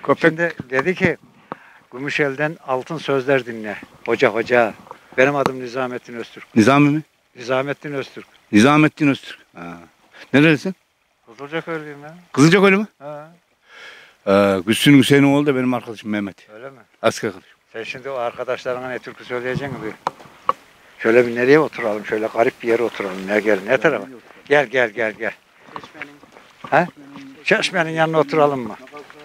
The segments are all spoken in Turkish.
Köpek. Şimdi dedi ki Gümüşel'den altın sözler dinle. Hoca. Benim adım Nizamettin Öztürk. Nizami mi? Nizamettin Öztürk. Nizamettin Öztürk. Ha. Nerelisin? Kızılcaköylüyüm ya. Kızılcaköylü mü? Ha, Güçlü'nün Hüseyin'in oğlu da benim arkadaşım Mehmet. öyle mi? Asker arkadaşım. Sen şimdi o arkadaşlarına ne türkü söyleyeceksin mi? Şöyle bir nereye oturalım? Şöyle garip bir yere oturalım. Ya gel, ne tarafa? Gel. He? Çeşmenin yanına oturalım mı?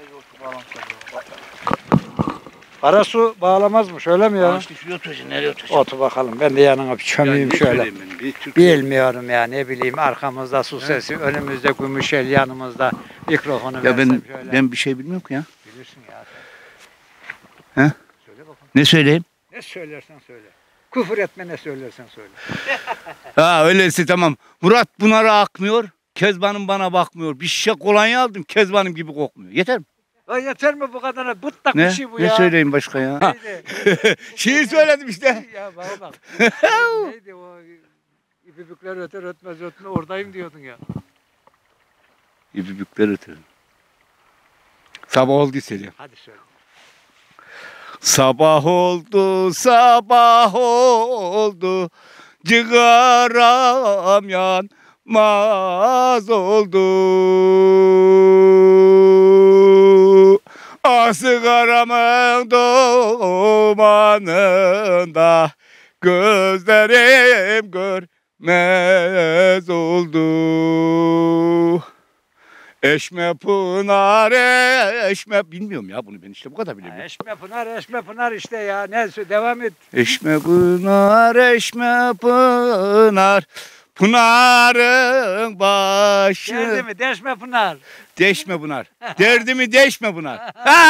Karasu bağlamazmış öyle mi ya? İşte şuraya oturacaksın, nereye oturacaksın? Otur bakalım. Ben de yanına bir çömeyim şöyle. Bir Bilmiyorum ya, ne bileyim, arkamızda su sesi, önümüzde Gümüşel, yanımızda mikrofonu Ya versem şöyle. ben bir şey bilmiyorum ki ya. Bilirsin ya He? Söyle bakalım. Ne söyleyeyim? Ne söylersen söyle. Küfür etme, ne söylersen söyle. Ha öyleyse tamam. Murat Pınar'a akmıyor. Kezban'ım bana bakmıyor. Bir şişe kolonya aldım. Kezban'ım gibi kokmuyor. Yeter mi? Lan yeter mi bu kadar? Bıttak Ne? bir şey bu Ne ya. söyleyeyim başka ya? Neydi? Şiir söyledim işte. Ya bak. Neydi o? İpibükler öter ötmez oradayım diyordun ya. İpibükler öter. Sabah oldu söyleyeyim. Hadi söyle. Sabah oldu, cigaram yanmaz oldu. Ah sigaramın dumanında gözlerim görmez oldu. Eşme pınar eşme bilmiyorum ya bunu ben işte bu kadar biliyorum. Eşme Pınar işte ya. Neyse devam et. Eşme pınar Pınar'ın başı. Geldi mi? Deşme Pınar. Deşme Pınar. Derdimi deşme Pınar.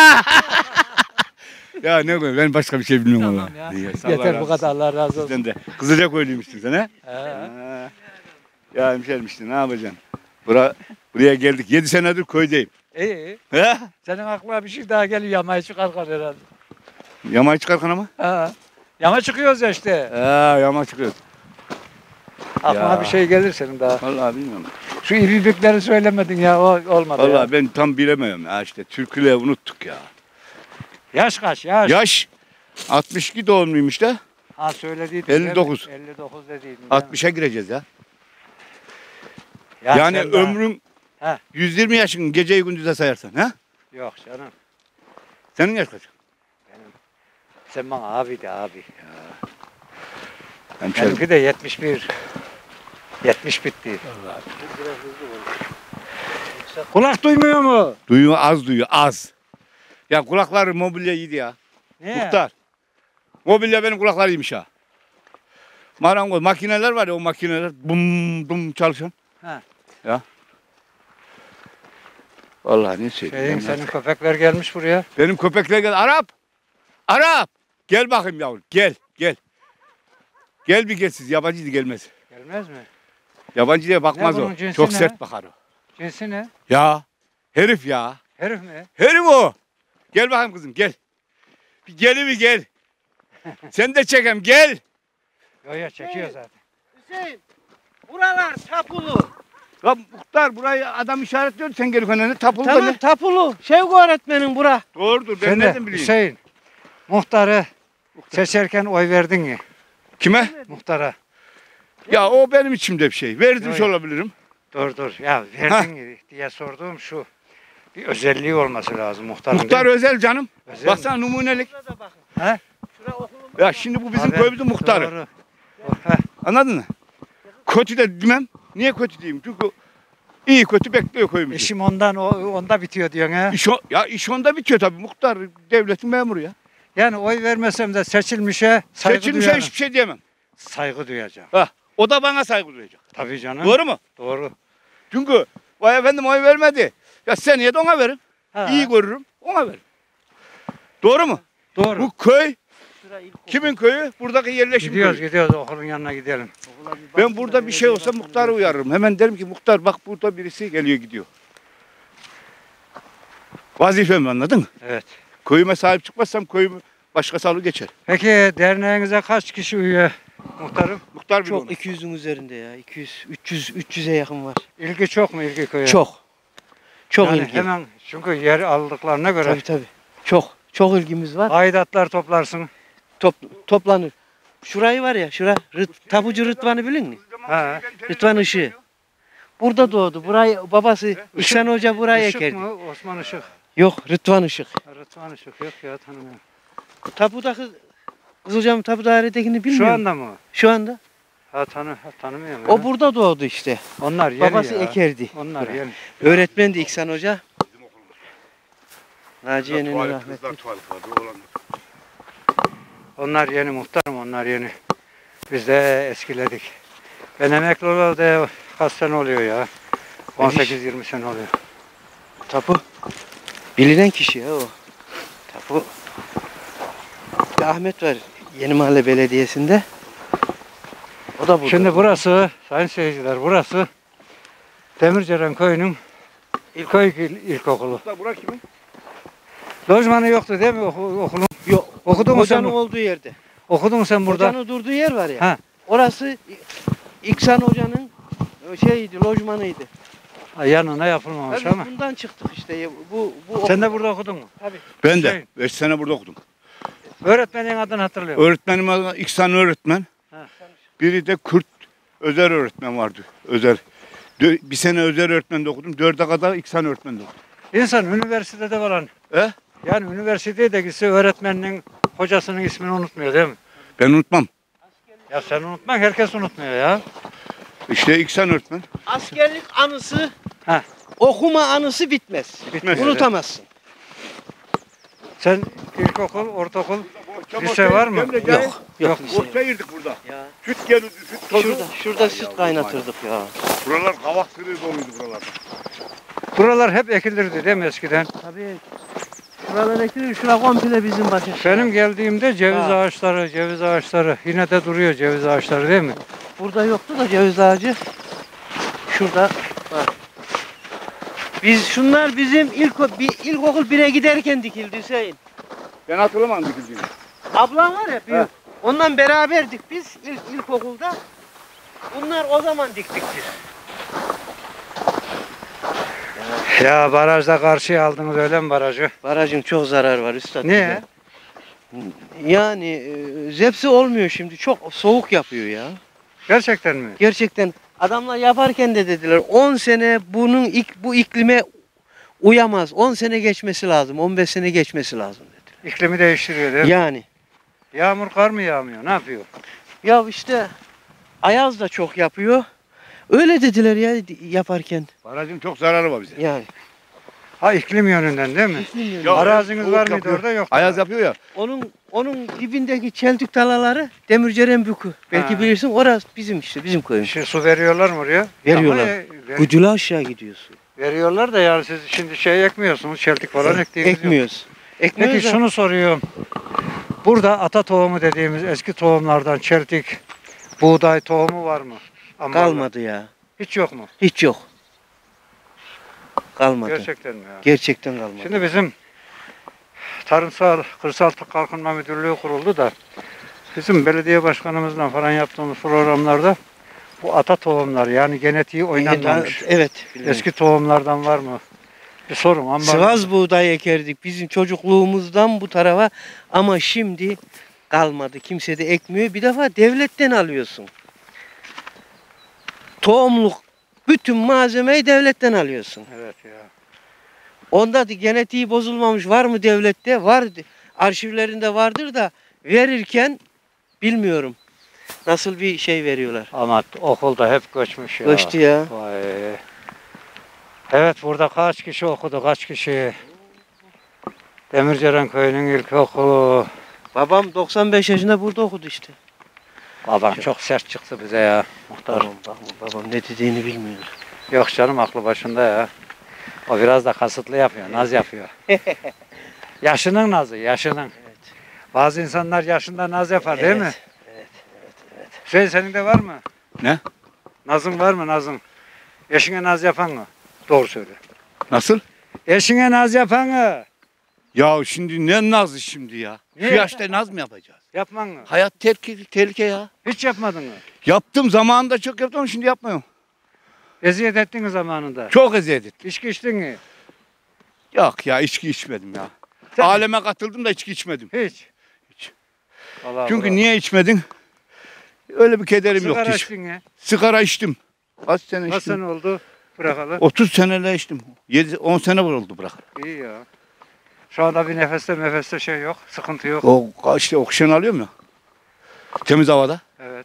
Ya ne koyayım ben başka bir şey bilmiyorum Tamam valla. ya. İyi, sağ ol, Yeter Allah bu kadar, Allah razı olsun. Sizden de. Kızılcaköylüymüşsün sen he? He. Ha. Ya hemşerim işte ne yapacaksın? Buraya geldik. 7 senedir köydeyim. İyi. He? Senin aklına bir şey daha geliyor, yamaya çıkarken herhalde. Yamaç çıkarken ama. Ha. Yama çıkıyoruz ya işte. Yamaç çıkıyoruz. Aklına Ya. bir şey gelir senin daha. Vallahi bilmiyorum. Şu ibibikleri söylemedin ya, o olmadı Vallahi ya. ben tam bilemiyorum ya işte türküleri unuttuk ya. Yaş kaç yaş? Yaş 62 doğumluymuş da Ha söylediydin. değil mi? 59. 59 dediydin. 60'a gireceğiz ya. Ya Yani sen daha- ömrüm He. 120 yaşın geceyi gündüze sayarsan ha? Yok canım. Senin yaş kaç? Sen bana abi de abi. Hemşerim. Benimki de 71. 70 bitti. Kulak duymuyor mu? Duyuyor az. Ya kulakları mobilya yedi ya. Niye? Muhtar. Mobilya benim kulakları yemiş ha. Marangoz makineler var ya o makineler bum bum çalışan. Ha. Ya. Vallahi ne söyleyeyim. Senin köpekler gelmiş buraya. Benim köpekler gel. Arap. Gel bakayım yavrum. Gel. Gel bir gel siz. Yabancı da gelmez. Gelmez mi? Yabancı diye bakmaz Ne o. bunun cinsi Çok ne? sert bakar o. Cinsi ne? Ya. Herif ya. Herif mi? Herif o. Gel bakayım kızım gel. Bir gel. Sen de çekem gel. Yo çekiyor zaten. Hüseyin, buralar tapulu. Ya muhtar burayı adam işaretliyor sen gel önüne tapulu Tamam böyle. tapulu. Şevki öğretmenin bura. Doğrudur ben Sen de nereden bileyim. Hüseyin, muhtarı seçerken oy verdin mi? Kime? Muhtara. Ya o benim içimde bir şey. Vermiş Yo. olabilirim. Dur. Ya verdin mi diye sorduğum şu. Bir özelliği olması lazım muhtarın. Muhtar değil mi? özel canım. Özel Baksana numunelik. Şurada bakın. He? Şura okulun. Ya şimdi bu bizim Abi, köyümüzün muhtarı. Doğru. Heh, Anladın mı? Kötü de demem. Niye kötü diyeyim? Çünkü iyi kötü bekliyor köyümüzü. İşim onda bitiyor diyorsun ha. İş onda bitiyor tabii. Muhtar devletin memuru ya. Yani oy vermesem de seçilmişe saygı Seçilmişe duyarım. hiçbir şey diyemem. Saygı duyacağım. O da bana saygı duyacak. Tabii canım. Doğru mu? Doğru. Çünkü vay efendim oy vermedi. Ya seneye de ona verin. Ha. İyi görürüm. Ona verin. Doğru mu? Doğru. Bu köy Şura ilkokul. kimin köyü? Buradaki yerleşim köyü. Gidiyoruz okulun yanına gidelim. Okula bir Ben bakın burada da bir şey olsa belediye muhtarı başkanı uyarırım. Hemen derim ki muhtar bak burada birisi geliyor gidiyor. Vazifem anladın mı? Evet. Köyüme sahip çıkmazsam köyüm başkası alır geçer. Peki derneğinize kaç kişi üye muhtarım? Muhtar bile Çok onu. 200'ün üzerinde ya. 200, 300'e yakın var. İlgi çok mu ilgi köye? Çok. Çok Yani ilgi. hemen çünkü yer aldıklarına göre Tabii tabii. Çok ilgimiz var. aidatlar toplarsın. Toplanır. Şurayı var ya, tapucu Rıdvan'ı bilin mi? Ha. Rıdvan Işık. Burada doğdu. Burayı babası İhsan Hoca buraya Işık ekerdi. mı? Osman Işık. Yok, Rıdvan Işık. Rıdvan Işık yok ya, tanımıyorum. Tapudaki Kızılcam Tapu Daire'dekini bilmiyor Şu musun? anda mı? Şu anda. Tanımıyorum. O ya. burada doğdu işte. Onlar yeni Babası ya. ekerdi. Onlar yeni. Öğretmendi İhsan Hoca. Naciye'nin rahmetli. Onlar yeni muhtarım, onlar yeni. Biz de eskiledik. Ben emekli olalı da kaç sene oluyor ya? 18-20 sene oluyor. Tapu. Bilinen kişi ya o. Tapu. Bir Ahmet var Yeni Mahalle Belediyesi'nde. O da burada. Şimdi burası, sayın seyirciler, burası Demirceren Köyü'nün ilkokulu. Bura kimin? Lojmanı yoktu değil mi okulun? Yok. Okudun mu sen? Hocanın olduğu yerde. Okudun mu sen burada? Hocanın durduğu yer var ya. Ha. Orası İhsan Hoca'nın lojmanıydı. Ha, yanına yapılmamış Tabii ama. bundan çıktık işte. Bu Sen de burada okudun mu? Tabii. Ben de Şey- 5 sene burada okudum. Öğretmenin adını hatırlıyor musun? Öğretmenim adı İhsan öğretmen. Ha. Biri de Kürt özel öğretmen vardı. Özel. Bir sene özel öğretmende okudum. 4'e kadar İhsan öğretmende okudum. İnsan üniversitede falan. He? Yani üniversiteye de gitse öğretmeninin hocasının ismini unutmuyor değil mi? Ben unutmam. Ya sen unutma, herkes unutmuyor ya. İşte İhsan öğretmen. Askerlik anısı, Ha. okuma anısı bitmez. Bitmez. Unutamazsın. Sen ilkokul, ortaokul, lise var mı? Yok. Yok. Orta girdik burada. Ya. Süt gelirdi, süt tozu. Şurada süt kaynatırdık ya. Buralar kavak sürüyor doluydu buralarda. Buralar hep ekilirdi değil mi eskiden? Tabii. Şuralar ekilir, şura komple bizim bahçe. Benim geldiğimde ceviz Ha. ağaçları yine de duruyor ceviz ağaçları değil mi? Burada yoktu da ceviz ağacı. Şurada var. Şunlar bizim ilkokul 1'e giderken dikildi Hüseyin. Ben hatırlamam dikildiğini. Ablam var ya büyük. He. Ondan beraberdik biz ilkokulda. Bunlar o zaman diktik biz. Ya barajda karşıya aldınız öyle mi barajı? Barajın çok zarar var üstad. Niye? Yani zepsi olmuyor şimdi. Çok soğuk yapıyor ya. Gerçekten mi? Gerçekten adamlar yaparken de dediler 10 sene bu iklime uyamaz. 10 sene geçmesi lazım. 15 sene geçmesi lazım dediler. İklimi değiştiriyor değil mi? Yani Yağmur kar mı yağmıyor? Ne yapıyor? ya işte Ayaz da çok yapıyor. Öyle dediler ya yaparken. Barajın çok zararı var bize. Yani. Ha iklim yönünden değil mi? Ya, Araziniz soğuk var mıydı yapıyor. orada yok. Ayaz yapıyor ya. Onun dibindeki çeltik talaları Demirceren Bükü. Belki Ha. bilirsin orası bizim işte bizim köyümüz. Şimdi su veriyorlar mı oraya? Veriyorlar. Ama, Gücülü aşağı gidiyorsun. veriyorlar da yani siz şimdi şey ekmiyorsunuz, çeltik falan ektiğiniz yok. Ekmiyoruz. Ekmiyoruz Peki da- şunu soruyorum. Burada ata tohumu dediğimiz eski tohumlardan çeltik, buğday tohumu var mı? Ambarda. kalmadı ya. Hiç yok mu? Hiç yok. Kalmadı. Gerçekten mi ya? Gerçekten kalmadı. Şimdi bizim Tarımsal Kırsal Kalkınma Müdürlüğü kuruldu da bizim belediye başkanımızla falan yaptığımız programlarda bu ata tohumlar yani genetiği oynanmamış. Evet. biliyorum. Eski tohumlardan var mı? Bir sorun. Ambar. Sıvaz buğday ekerdik bizim çocukluğumuzdan bu tarafa ama şimdi kalmadı. Kimse de ekmiyor. Bir defa devletten alıyorsun. Tohumluk bütün malzemeyi devletten alıyorsun. Evet ya. Onda da genetiği bozulmamış var mı devlette? Var. Arşivlerinde vardır da verirken bilmiyorum. Nasıl bir şey veriyorlar. Ama okulda hep göçmüş ya. Göçtü ya. Vay. Evet burada kaç kişi okudu kaç kişi? Demirceren Köyü'nün ilkokulu. Babam 95 yaşında burada okudu işte. Babam çok sert çıktı bize ya. Muhtar. Babam ne dediğini bilmiyor. Yok canım aklı başında ya. O biraz da kasıtlı yapıyor, naz yapıyor. Yaşının nazı, yaşının. Bazı insanlar yaşında naz yapar değil mi? Evet. Hüseyin senin de var mı? Ne? Nazın var mı nazın? Eşine naz yapan mı? Doğru söyle. Nasıl? Eşine naz yapan mı? Ya şimdi ne nazı şimdi ya? Niye? Şu yaşta naz mı yapacağız? Yapman mı? Hayat tehlike ya. Hiç yapmadın mı? Yaptım zamanında çok yaptım ama şimdi yapmıyorum. Eziyet ettin mi zamanında? Çok eziyet ettim. İçki içtin mi? Yok ya içki içmedim ya. Sen- Aleme katıldım da içki içmedim. Hiç. Hiç. Allah Çünkü Allah. niye içmedin? Öyle bir kederim yok. Sigara Hiç. içtin ya. Sigara içtim. Kaç sene Kaç içtim? sene oldu bırakalı? 30 seneler içtim. 10 sene oldu bırak. İyi ya. Şu anda bir nefeste şey yok. Sıkıntı yok. O işte oksijen alıyorum ya. Temiz havada. Evet.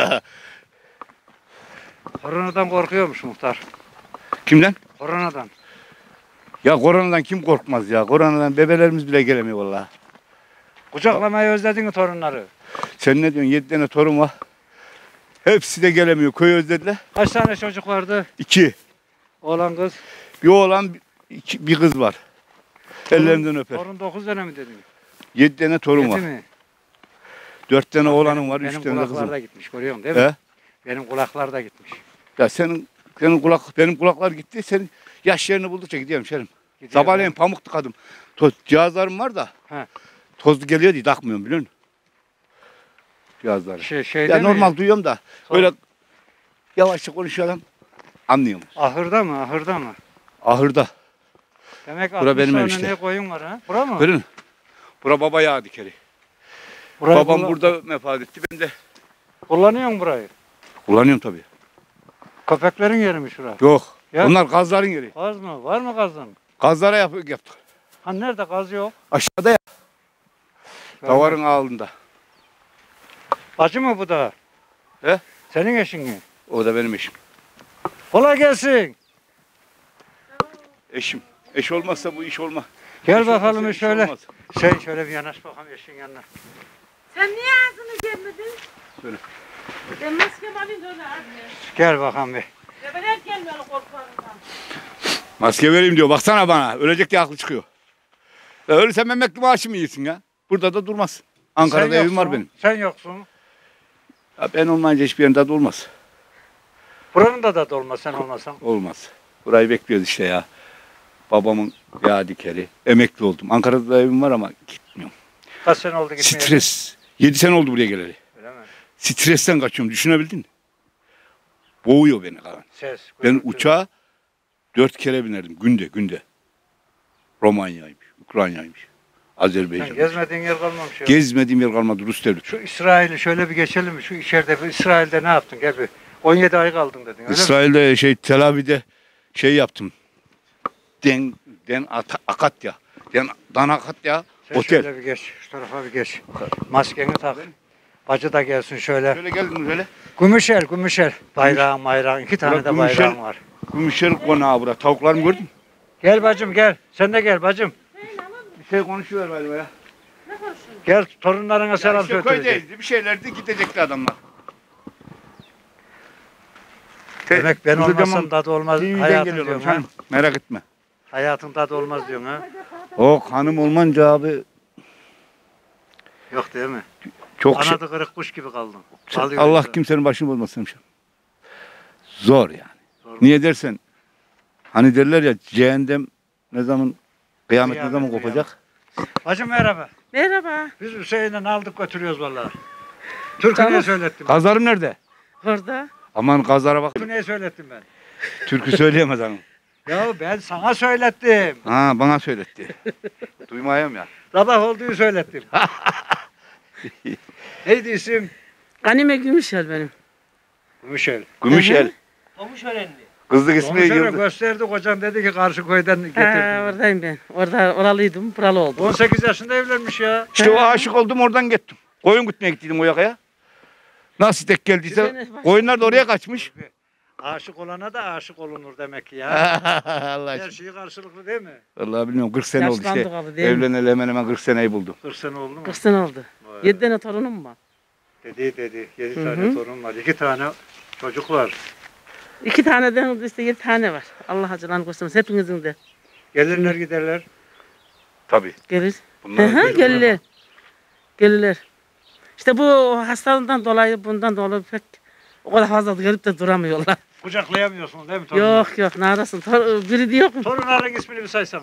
Koronadan korkuyormuş muhtar. Kimden? Koronadan. Ya koronadan kim korkmaz ya? Koronadan bebelerimiz bile gelemiyor vallahi. Kucaklamayı özledin mi torunları? Sen ne diyorsun? 7 tane torun var. Hepsi de gelemiyor. Köyü özlediler. Kaç tane çocuk vardı? 2. Oğlan kız. Bir oğlan, bir kız var. Ellerinden öper. Torun 9 tane mi dedin? 7 tane torun Yedi var. mi? 4 tane oğlanım var, 3 Benim tane de kızım. kulaklar da gitmiş görüyorsun değil mi? He? Benim kulaklar da gitmiş. Ya benim kulaklar gitti. Senin yaş yerini buldukça gidiyorum şerim. Gidiyor Sabahleyin pamuk tıkadım. Cihazlarım var da. He. Tozlu geliyor diye takmıyorum biliyor musun? Cihazları. Şeyde Ya mi? normal duyuyorum da böyle yavaşça konuşuyorum. Anlıyorum. Ahırda mı? Ahırda mı? Ahırda. Demek Bura benim ev 60 işte. tane ne koyun var ha? Bura mı? Görün. Bura baba yağı dikeri. Burayı Babam burada vefat etti. Ben de kullanıyor musun burayı? kullanıyorum tabii. Köpeklerin yeri mi şura? Yok. Ya. Bunlar gazların yeri. Gaz mı? Var mı gazın? Gazlara yaptık. Ha nerede gaz yok? Aşağıda ya. Davarın ağında. Bacı mı bu da? He? Senin eşin mi? O da benim eşim. Kolay gelsin. Eşim. Eş olmazsa bu iş olmaz. Gel Eş bakalım olmazsa iş şöyle. olmaz. Sen şöyle bir yanaş bakalım eşin yanına. Sen niye ağzını gelmedin? Böyle. Ben maskemi alayım da öyle abi. Gel bakalım bir. Bebeler gelmiyor korkularından. Maske vereyim diyor. Baksana bana. Ölecek diye aklı çıkıyor. Ya ölürsen emekli maaşı mı yiyorsun ya? Burada da durmaz. Ankara'da Sen evim var yoksun, benim. Sen yoksun. Ya ben olmayınca hiçbir yerinde de olmaz. Buranın da olmaz sen olmasan. Olmaz. Burayı bekliyoruz işte ya. Babamın yağ dikeri. Emekli oldum. Ankara'da da evim var ama gitmiyorum. Kaç sene oldu gitmeye? Stres. 7 sene oldu buraya geleli. Öyle mi? Stresten kaçıyorum. Düşünebildin mi? Boğuyor beni kalan. Ses. Ben gürültü. uçağa 4 kere binerdim. Günde. Romanya'ymış, Ukrayna'ymış, Sen Azerbaycan. gezmediğin yer kalmamış ya. Gezmediğim yer kalmadı. Rus devleti. Şu İsrail'i şöyle bir geçelim mi? Şu içeride bir İsrail'de ne yaptın? Gel bir. 17 ay kaldın dedin öyle mi? İsrail'de Tel Aviv'de yaptım. Akatya. Dan Akatya Sen otel. şöyle bir geç. Şu tarafa bir geç. Maskeni tak. Bacı da gelsin şöyle. Şöyle geldin şöyle. Gümüşel. Bayrağın. 2 tane de Gümüşel. bayrağın var. Gümüşer konağı bura. Tavuklarımı gördün mü? Gel bacım gel. Sen de gel bacım. Bir şey konuşuyor galiba ya. Gel torunlarına selam işte söyle. köydeydi. Bir şeylerdi gidecekti adamlar. Demek ben Kızılcamam olmasam tadı olmaz. TV'den Hayatın geliyorlar diyorsun ha. canım. Merak etme. Hayatın tadı olmaz diyorsun ha. O hanım olmanca abi Yok değil mi? çok şey. Kanadı kırık kuş gibi kaldın. Kalıyor Allah insan. kimsenin başını bozmasın. Zor yani. Zor. Niye dersen hani derler ya cehennem ne zaman kıyamet ne Kıyamet, zaman kopacak? Bacım merhaba. Merhaba. Biz Hüseyin'den aldık götürüyoruz vallahi. Türkü ne söylettim? Kazlarım nerede? Orada. Aman kazlara bak. Türkü ne söylettim ben? Türkü söyleyemez hanım. Ya ben sana söylettim. Ha bana söyletti. Duymayayım ya. Sabah olduğu söylettim. Neydi isim? Ganime Gümüşel benim. Gümüşel. Gümüşel. Pamuç öğrendi. Kızlık ismi Gümüşel'e Yıldız. gösterdi kocam dedi ki karşı köyden Ha, getirdim. oradayım ben. Oralıydım, buralı oldum. 18 yaşında evlenmiş ya. İşte o aşık oldum oradan gittim. Koyun gütmeye gittiydim o yakaya. Nasıl tek geldiyse koyunlar da oraya kaçmış. Aşık olana da aşık olunur demek ki ya. Allah Her aşkına. şey karşılıklı değil mi? Vallahi bilmiyorum 40 sene oldu işte. Yaşlandık abi, değil mi? Evleneli hemen 40 seneyi buldum. 40 sene oldu mu? 40 sene oldu. Vay. 7 tane torunum var. Dedi. 7 Hı tane hı. torun var. 2 tane çocuk var. 2 taneden işte 7 tane var. Allah acılarını göstermesin. Hepinizin de Gelirler giderler. Tabii. gelir. Bunlar Gelirler. Gelirler. İşte bu hastalığından dolayı, bundan dolayı pek o kadar fazla gelip de duramıyorlar. Kucaklayamıyorsunuz değil mi torunları? Yok neredesin? Biri de yok mu? Torunların ismini bir saysana.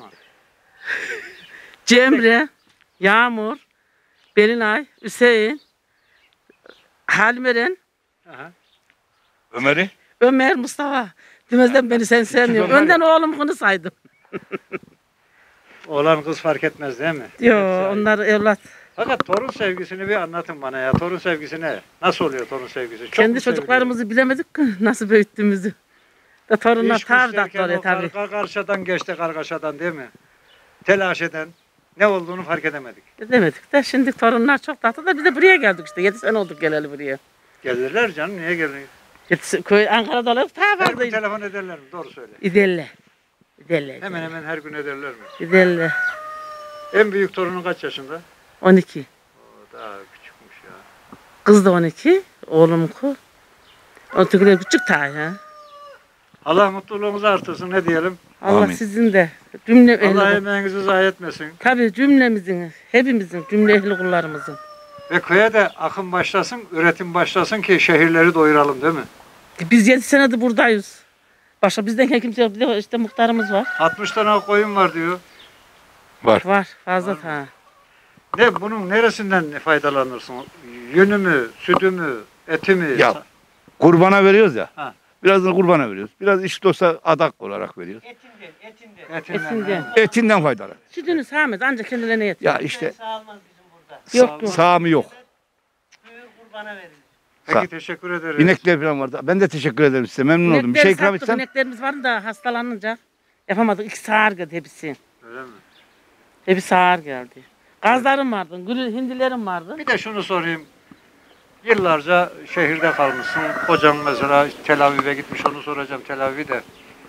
Cemre, Yağmur, Belinay, Hüseyin, Halmeren, Aha. Ömer'i. Ömer, Mustafa. Demezden beni sen sevmiyorsun. Ömer. Önden oğlum bunu saydım. Oğlan kız fark etmez değil mi? Yo, Hepsi aynı. onlar evlat. Fakat torun sevgisini bir anlatın bana ya. Torun sevgisi ne? Nasıl oluyor torun sevgisi? Çok Kendi mu seviliyor? çocuklarımızı bilemedik ki nasıl büyüttüğümüzü. Da torunlar İş tabi güçlerken tatlı oluyor o tabi. kargaşadan geçti kargaşadan değil mi? Telaş eden ne olduğunu fark edemedik. Demedik de şimdi torunlar çok tatlı da biz de buraya geldik işte. 7 sene olduk geleli buraya. Gelirler canım niye gelmiyor? Köy Ankara'da olup ta Her gün vardı. telefon ederler mi? Doğru söyle. İdelle. İdelle. Hemen hemen her gün ederler mi? İdelle. En büyük torunun kaç yaşında? 12. O daha küçükmüş ya. Kız da 12. Oğlumku. Ötekiler küçük ta ya. Allah mutluluğunuzu artırsın ne diyelim. Allah Amin. sizin de cümle Allah ehli. emeğinizi zayi etmesin. Tabii cümlemizin, hepimizin, cümle ehli kullarımızın. Ve köye de akım başlasın, üretim başlasın ki şehirleri doyuralım değil mi? Biz 7 senedir buradayız. Başka bizden kimse yok. Bir de işte muhtarımız var. 60 tane koyun var diyor. Var fazla ta. Ne bunun neresinden faydalanırsın? Yünü mü, sütü mü, eti mi? Ya. Kurbana veriyoruz ya. Ha. Birazını kurbana veriyoruz. Biraz işte olsa adak olarak veriyoruz. Etinden. Etinden faydalı. Sütünü sağmaz ancak kendilerine yetiyor. Ya işte Sağılmaz bizim burada. Yok. sağımı yok. Büyük kurbana verilir. Peki teşekkür ederiz. İnekler falan vardı. Ben de teşekkür ederim size. Memnun oldum. Bir şey ikram sattık, etsem. ineklerimiz vardı da hastalanınca yapamadık. 2 sağır geldi hepsi. Öyle mi? Hepsi sağır geldi. Gazlarım vardı, hindilerim vardı. Bir de şunu sorayım. Yıllarca şehirde kalmışsın. Kocan mesela Tel Aviv'e gitmiş, onu soracağım Tel Aviv'de.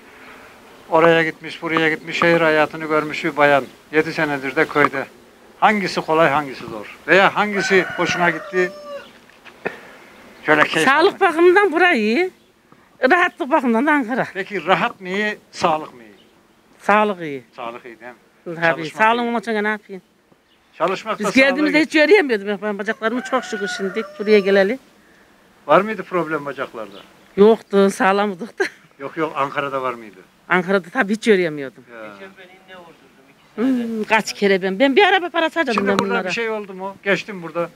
Oraya gitmiş, buraya gitmiş, şehir hayatını görmüş bir bayan. 7 senedir de köyde. Hangisi kolay, hangisi zor? Veya hangisi hoşuna gitti? Şöyle keyif Sağlık almak. bakımından burayı iyi. Rahatlık bakımından da Ankara. Peki rahat mı iyi, sağlık mı iyi? Sağlık iyi. Sağlık iyi değil mi? Tabii. Çalışmak Sağlığım iyi. olmasa ne yapayım? Çalışmak da Biz sağlığa geldiğimizde hiç geçiyor. yürüyemiyordum. Ben bacaklarımı çok şükür şimdi buraya geleli. Var mıydı problem bacaklarda? Yoktu, sağlamdık da. Yok Ankara'da var mıydı? Ankara'da tabii hiç yürüyemiyordum. Ya. Ben inne vurdurdum 2 senede. Kaç kere ben bir araba parası harcadım Şimdi ben burada bunlara. bir şey oldu mu? Geçtim burada.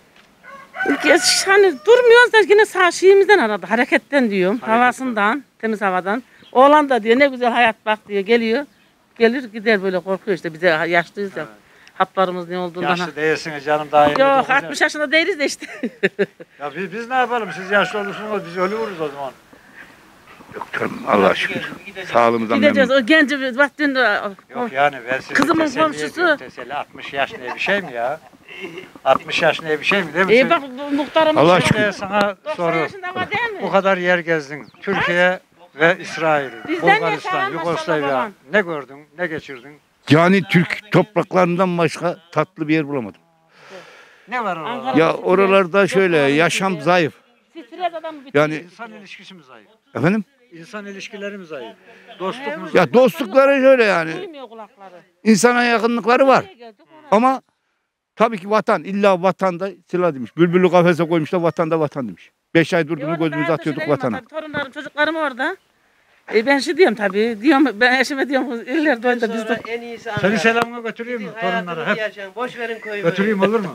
Hani durmuyoruz da yine sağ şeyimizden aradı. Hareketten diyorum. Hareketten. Havasından, temiz havadan. Oğlan da diyor ne güzel hayat bak diyor. Geliyor. Gelir gider böyle korkuyor işte. Bize yaşlıyız ya. Evet. Haplarımız ne olduğundan. Yaşlı değilsiniz canım daha yeni. Yok 60 yaşında değiliz de işte. Ya biz ne yapalım? Siz yaşlı olursunuz biz ölüyoruz o zaman. Yok canım Allah'a şükür. Sağlığımızdan Gideceğiz. memnun. O genci bak dün Yok yani ben sizi Kızımın teselli komşusu. ediyorum, teselli 60 yaş diye bir şey mi ya? 60 yaş diye bir şey mi değil mi? iyi bak muhtarımız. Allah Şimdi aşkına. sana 90 soru. yaşında var değil mi? Bu kadar yer gezdin. Türkiye ve İsrail, Bizden Bulgaristan, yaşayan maşallah Yugoslavya. babam. Ne gördün? Ne geçirdin? Yani Türk topraklarından başka tatlı bir yer bulamadım. Ne var orada? Ankara- Ya oralarda şöyle yaşam zayıf. Stres adamı bitir. Yani İnsan ilişkisi mi zayıf? efendim? İnsan ilişkileri mi zayıf? Dostluk mu zayıf? Ya dostlukları şöyle yani. Duymuyor kulakları. İnsana yakınlıkları var. Buraya geldik, ona- Ama tabii ki vatan. İlla vatanda silah demiş. Bülbülü kafese koymuşlar vatanda vatan demiş. 5 ay durdu mu Orada gözümüzü daha atıyorduk köşelerim var vatana. tabii, torunlarım, çocuklarım orada. Ben şey diyorum tabii. Diyorum ben eşime diyorum iller doydu biz Sonra de. en iyisi Seni Ankara. selamına götüreyim mi Gidin torunlara? hayatınızı Hep yaşayın. Boş verin köyü. götüreyim olur mu?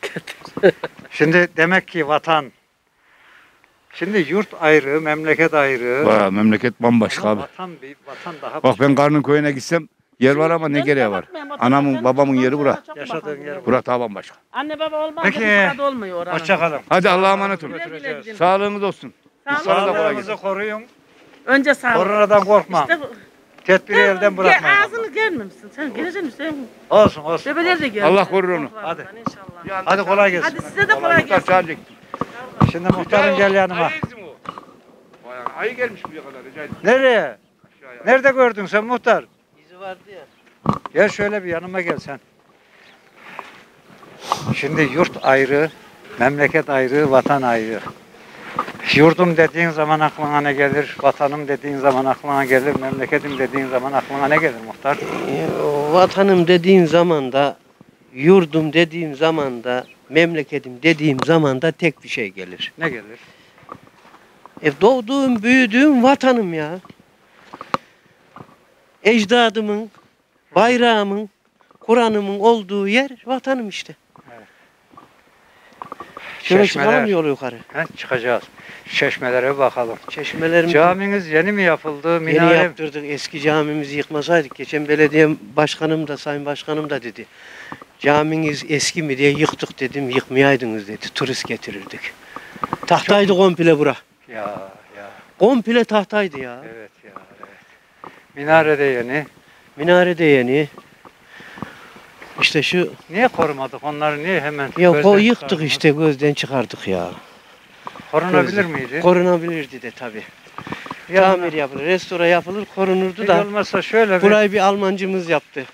Şimdi demek ki vatan. Şimdi yurt ayrı, memleket ayrı. Vay, memleket bambaşka Ama abi. vatan daha Bak ben Karnın köyüne gitsem yer var ama ne gereği var. Anamın babamın yeri bura. Yaşadığın yer Bura daha bambaşka. Anne baba olmaz. Peki. Peki. Olmuyor oranın. Hoşça kalın. Hadi Allah'a emanet olun. Güle güle gidin. Sağlığınız olsun. Sağ olun. Sana da kolay Sağlığınızı gelsin. koruyun. Önce sağ ol. Koronadan korkma. İşte bu. Tedbiri elden bırakmayın. Ağzını gelmemişsin. Sen geleceksin Hüseyin. Olsun olsun. Bebeler de geldi. Allah korur onu. Hadi. İnşallah. Hadi kolay gelsin. Hadi size de kolay gelsin. Çağıracaktım. Şimdi muhtarım gel yanıma. Ayı gelmiş buraya kadar rica ederim. Nereye? Nerede gördün sen muhtar? İzi vardı ya. Gel şöyle bir yanıma gel sen. Şimdi yurt ayrı, memleket ayrı, vatan ayrı. Yurdum dediğin zaman aklına ne gelir? Vatanım dediğin zaman aklına gelir. Memleketim dediğin zaman aklına ne gelir muhtar? Vatanım dediğin zaman da, yurdum dediğim zaman da, memleketim dediğim zaman da tek bir şey gelir. Ne gelir? Doğduğum, büyüdüğüm vatanım ya. Ecdadımın, bayrağımın, Kur'an'ımın olduğu yer vatanım işte. Şöyle Çeşmeler. çıkalım yolu yukarı. He, çıkacağız. Çeşmelere bir bakalım. Çeşmelerimiz Caminiz yeni mi yapıldı? yeni Minare yaptırdık. Eski camimizi yıkmasaydık. Geçen belediye başkanım da sayın başkanım da dedi. Caminiz eski mi diye yıktık dedim. Yıkmayaydınız dedi. Turist getirirdik. Tahtaydı komple bura. Ya. Komple tahtaydı ya. Evet ya. Evet. Minare de yeni. Minare de yeni. İşte şu Niye korumadık onları? Niye hemen ya gözden yıktık çıkardınız? işte gözden çıkardık ya. Korunabilir miydi? Korunabilirdi de tabi. Tamir yapılır, restore yapılır, korunurdu Hiç da. olmazsa şöyle bir Burayı bir Almancımız yaptı.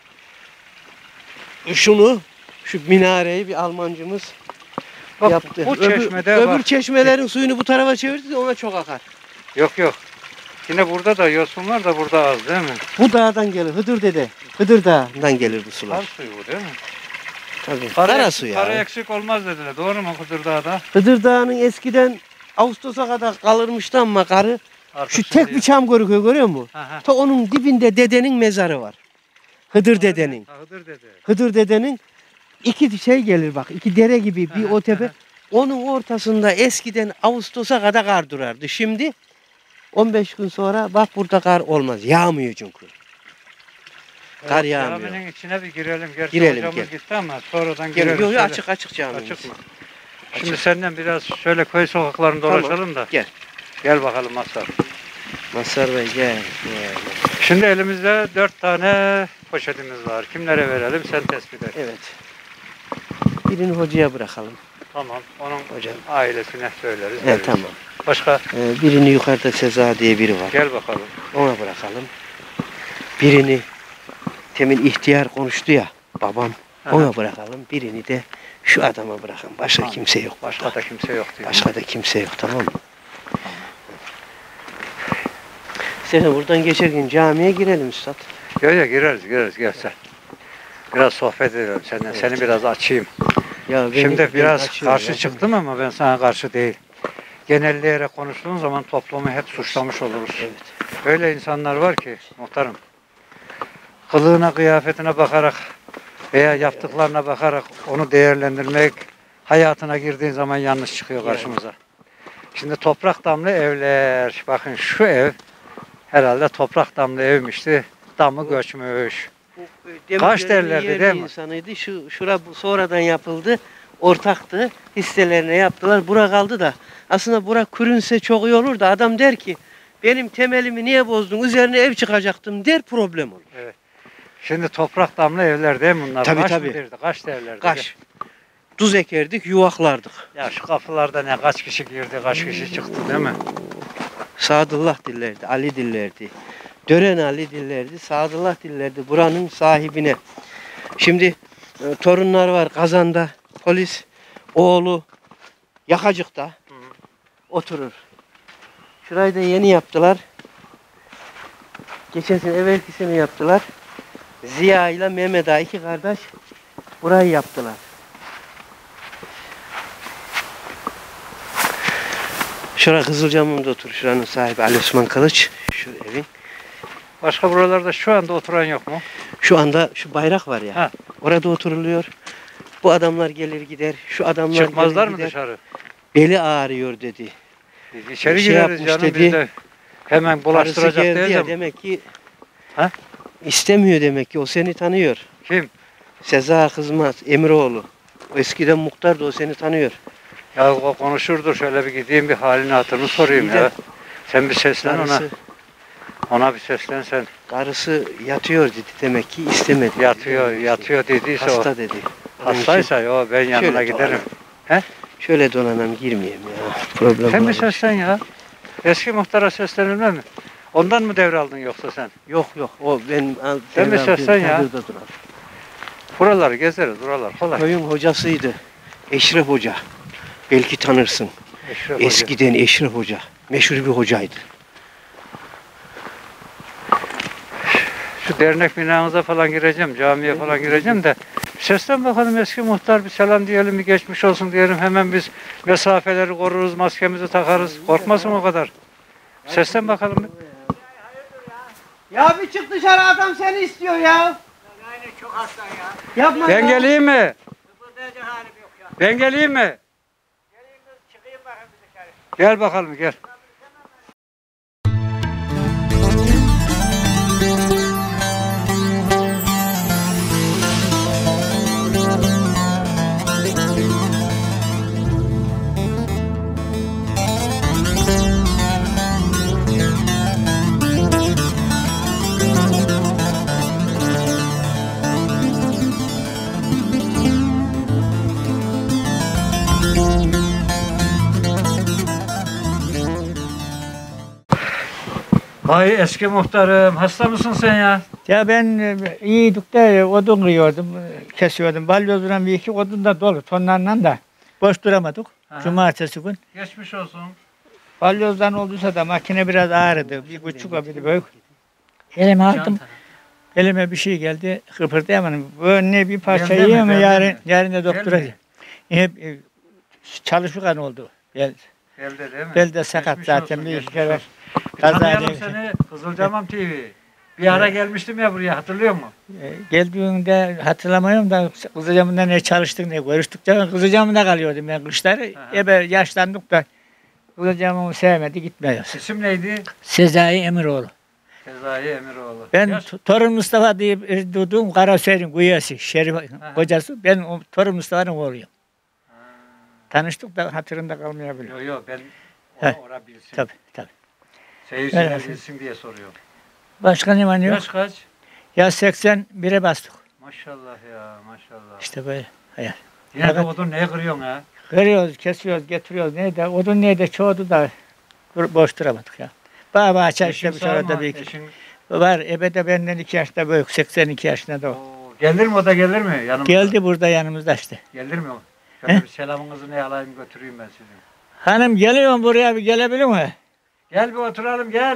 Şu minareyi bir Almancımız bak, yaptı. bu çeşmede öbür bak. çeşmelerin suyunu bu tarafa çevirdi de ona çok akar. Yok. Yine burada da yosun var da burada az değil mi? Bu dağdan gelir, Hıdır Dağı'ndan gelir bu Kar sular. suyu bu değil mi? Tabii. Kara su Kara ya. eksik olmaz dediler. Doğru mu Kudurdağ'da? Hıdır Dağı'nın eskiden Ağustos'a kadar kalırmıştı ama karı Artık şu tek şimdi- bir çam görüyor musun? Ha. Ta onun dibinde dedenin mezarı var. Hıdır dedenin. Hıdır dede. Hıdır dedenin iki şey gelir bak. İki dere gibi bir o tepe. Onun ortasında eskiden Ağustos'a kadar kar durardı. Şimdi 15 gün sonra bak burada kar olmaz. Yağmıyor çünkü. Kar yağmıyor. Caminin içine bir girelim. Gerçi Girelim, hocamız gel. gitti ama sonradan Gel, gireriz. yok, Şöyle. açık camimiz. Açık mı? Şimdi senden biraz şöyle köy sokaklarında Tamam, dolaşalım da. gel. Gel bakalım Mazhar. Mazhar Bey gel. Şimdi elimizde 4 tane poşetimiz var. Kimlere verelim sen tespit et. Evet. Birini hocaya bırakalım. Tamam. Onun Hocam. ailesine söyleriz. Evet veririz. tamam. Başka? Birini yukarıda Seza diye biri var. Gel bakalım. Ona bırakalım. Birini temin ihtiyar konuştu ya babam. Aha. Ona bırakalım. Birini de şu adama bırakın. Başka Tamam. kimse yok. Başka da kimse yok diyor. Başka da kimse yok, tamam mı? Sen buradan geçerken camiye girelim üstad. Yok gireriz gel sen. Biraz sohbet edelim senden. Evet. Seni biraz açayım. Ya Şimdi biraz açıyor karşı ya. çıktım ama ben sana karşı değil. Genelleyerek konuştuğun zaman toplumu hep suçlamış oluruz. Evet. Öyle insanlar var ki muhtarım. Kılığına, kıyafetine bakarak veya yaptıklarına bakarak onu değerlendirmek hayatına girdiğin zaman yanlış çıkıyor karşımıza. Şimdi toprak damlı evler. Bakın şu ev herhalde toprak damlı evmişti. Damı göçmüş. Kaç derlerdi, yerli değil mi? insanıydı. Şura bu sonradan yapıldı. Ortaktı. Hisselerine yaptılar. Bura kaldı da. Aslında bura kürünse çok iyi olur da adam der ki benim temelimi niye bozdun? Üzerine ev çıkacaktım der, problem olur. Şimdi toprak damlı evler değil mi bunlar? Tabii, Kaç tabii. mı derdi? Kaç derlerdi? Kaş. Tuz ekerdik, yuvaklardık. Ya şu kapılarda ne kaç kişi girdi, kaç kişi çıktı değil mi? Sadullah dillerdi, Ali dillerdi. Dören Ali dillerdi, Sadullah dillerdi buranın sahibine. Şimdi torunlar var Kazan'da, polis, oğlu Yakacık'ta oturur. Şurayı da yeni yaptılar. Geçen sene, evvelki sene yaptılar. Ziya ile Mehmet Ağa iki kardeş burayı yaptılar. Şurada Kızılcamam'da oturur. Şuranın sahibi Ali Osman Kılıç. Şu evin. Başka buralarda şu anda oturan yok mu? Şu anda şu bayrak var ya. Ha. Orada oturuluyor. Bu adamlar gelir gider. Şu adamlar Çıkmazlar gelir mı gider. dışarı? Beli ağrıyor dedi. Biz içeri Bir şey gireriz yapmış canım dedi. biz de. Hemen Karısı bulaştıracak geldi değil ya mi? demek ki Ha? istemiyor demek ki. O seni tanıyor. Kim? Seza Kızmaz, Emiroğlu. O eskiden muhtardı, o seni tanıyor. Ya o konuşurdur, şöyle bir gideyim bir halini hatırını sorayım Bir de ya. Sen bir seslen ona. Karısı, Ona bir seslen sen. karısı yatıyor dedi demek ki, istemedi. dedi. Yatıyor dediyse Hasta o. dedi. Onun için Hastaysa o ben yanına Şöyle giderim. şöyle donanam girmeyeyim ya. Problem Sen bir var. seslen ya. Eski muhtara seslenilme mi? Ondan mı devraldın yoksa sen? Yok o ben Sen bir seslen ya. çadırda durar. Buraları gezeriz, buralar kolay. Köyün hocasıydı. Eşref Hoca. Belki tanırsın. Eşref Hoca. Eskiden Eşref Hoca. Meşhur bir hocaydı. Şu dernek binanıza falan gireceğim, camiye falan gireceğim de seslen bakalım eski muhtar, bir selam diyelim, bir geçmiş olsun diyelim. Hemen biz mesafeleri koruruz, maskemizi takarız. Korkmasın o kadar. Seslen bakalım. bir. Ya bir çık dışarı, adam seni istiyor ya. Çok hasta ya. Yapma Ben ya. geleyim mi? Kıpırdayacak halim yok ya. Ben geleyim mi? Gel bakalım gel. Vay eski muhtarım, hasta mısın sen ya? Ya ben iyiydik de odun kırıyordum, kesiyordum. Balyozla bir iki odun da dolu, tonlarla da boş duramadık. Aha. Cumartesi gün. Geçmiş olsun. Balyozdan olduysa da makine biraz ağrıdı. Bir küçük o bir büyük. Elime aldım. Elime bir şey geldi, kıpırdayamadım. Böyle bir parça Belde mi, yiyeyim mi? belde Yarın da doktora Belde mi? hep çalışırken oldu. Elde değil mi? Belde sakat Geçmiş zaten olsun, bir iki geçmiş kere. olsun. Kaza Tanıyalım diye- seni Kızılcamam TV. Bir ara gelmiştim ya buraya, hatırlıyor musun? Geldiğinde hatırlamıyorum da Kızılcamam'da ne çalıştık ne görüştük. Kızılcamam'da kalıyordum ben kışları. Aha. Ebe yaşlandık da Kızılcamam'ı sevmedi gitmiyoruz. İsim neydi? Sezai Emiroğlu. Sezai Emiroğlu. Ben Yaş- Torun Mustafa diye duyduğum Karasöy'ün kuyusu, Şerif Aha. kocası. Ben o Torun Mustafa'nın oğluyum. Tanıştık da hatırında kalmayabilir. Yo yo ben Heh, ora bilsin. Tabii tabii. Seyirciler Evet. bilsin diye soruyorum. Başka ne var ne yok? Yaş kaç? Ya 81'e bastık. Maşallah ya maşallah. İşte böyle hayal. Yine de Evet. odun neye kırıyorsun ha? Kırıyoruz, kesiyoruz, getiriyoruz. Neydi? Odun neydi? Çoğdu da boş duramadık ya. Baba açar işte Eşin bir sağ sonra mı? da bir iki. Eşin- Var. Ebe de benden 2 yaşta büyük. 82 yaşında da o. Oo, gelir mi o da gelir mi yanımıza? Geldi burada yanımızda işte. Gelir mi o? Şöyle bir selamınızı ne alayım götüreyim ben sizin. Hanım geliyorum buraya bir gelebilir mi? Gel bir oturalım gel.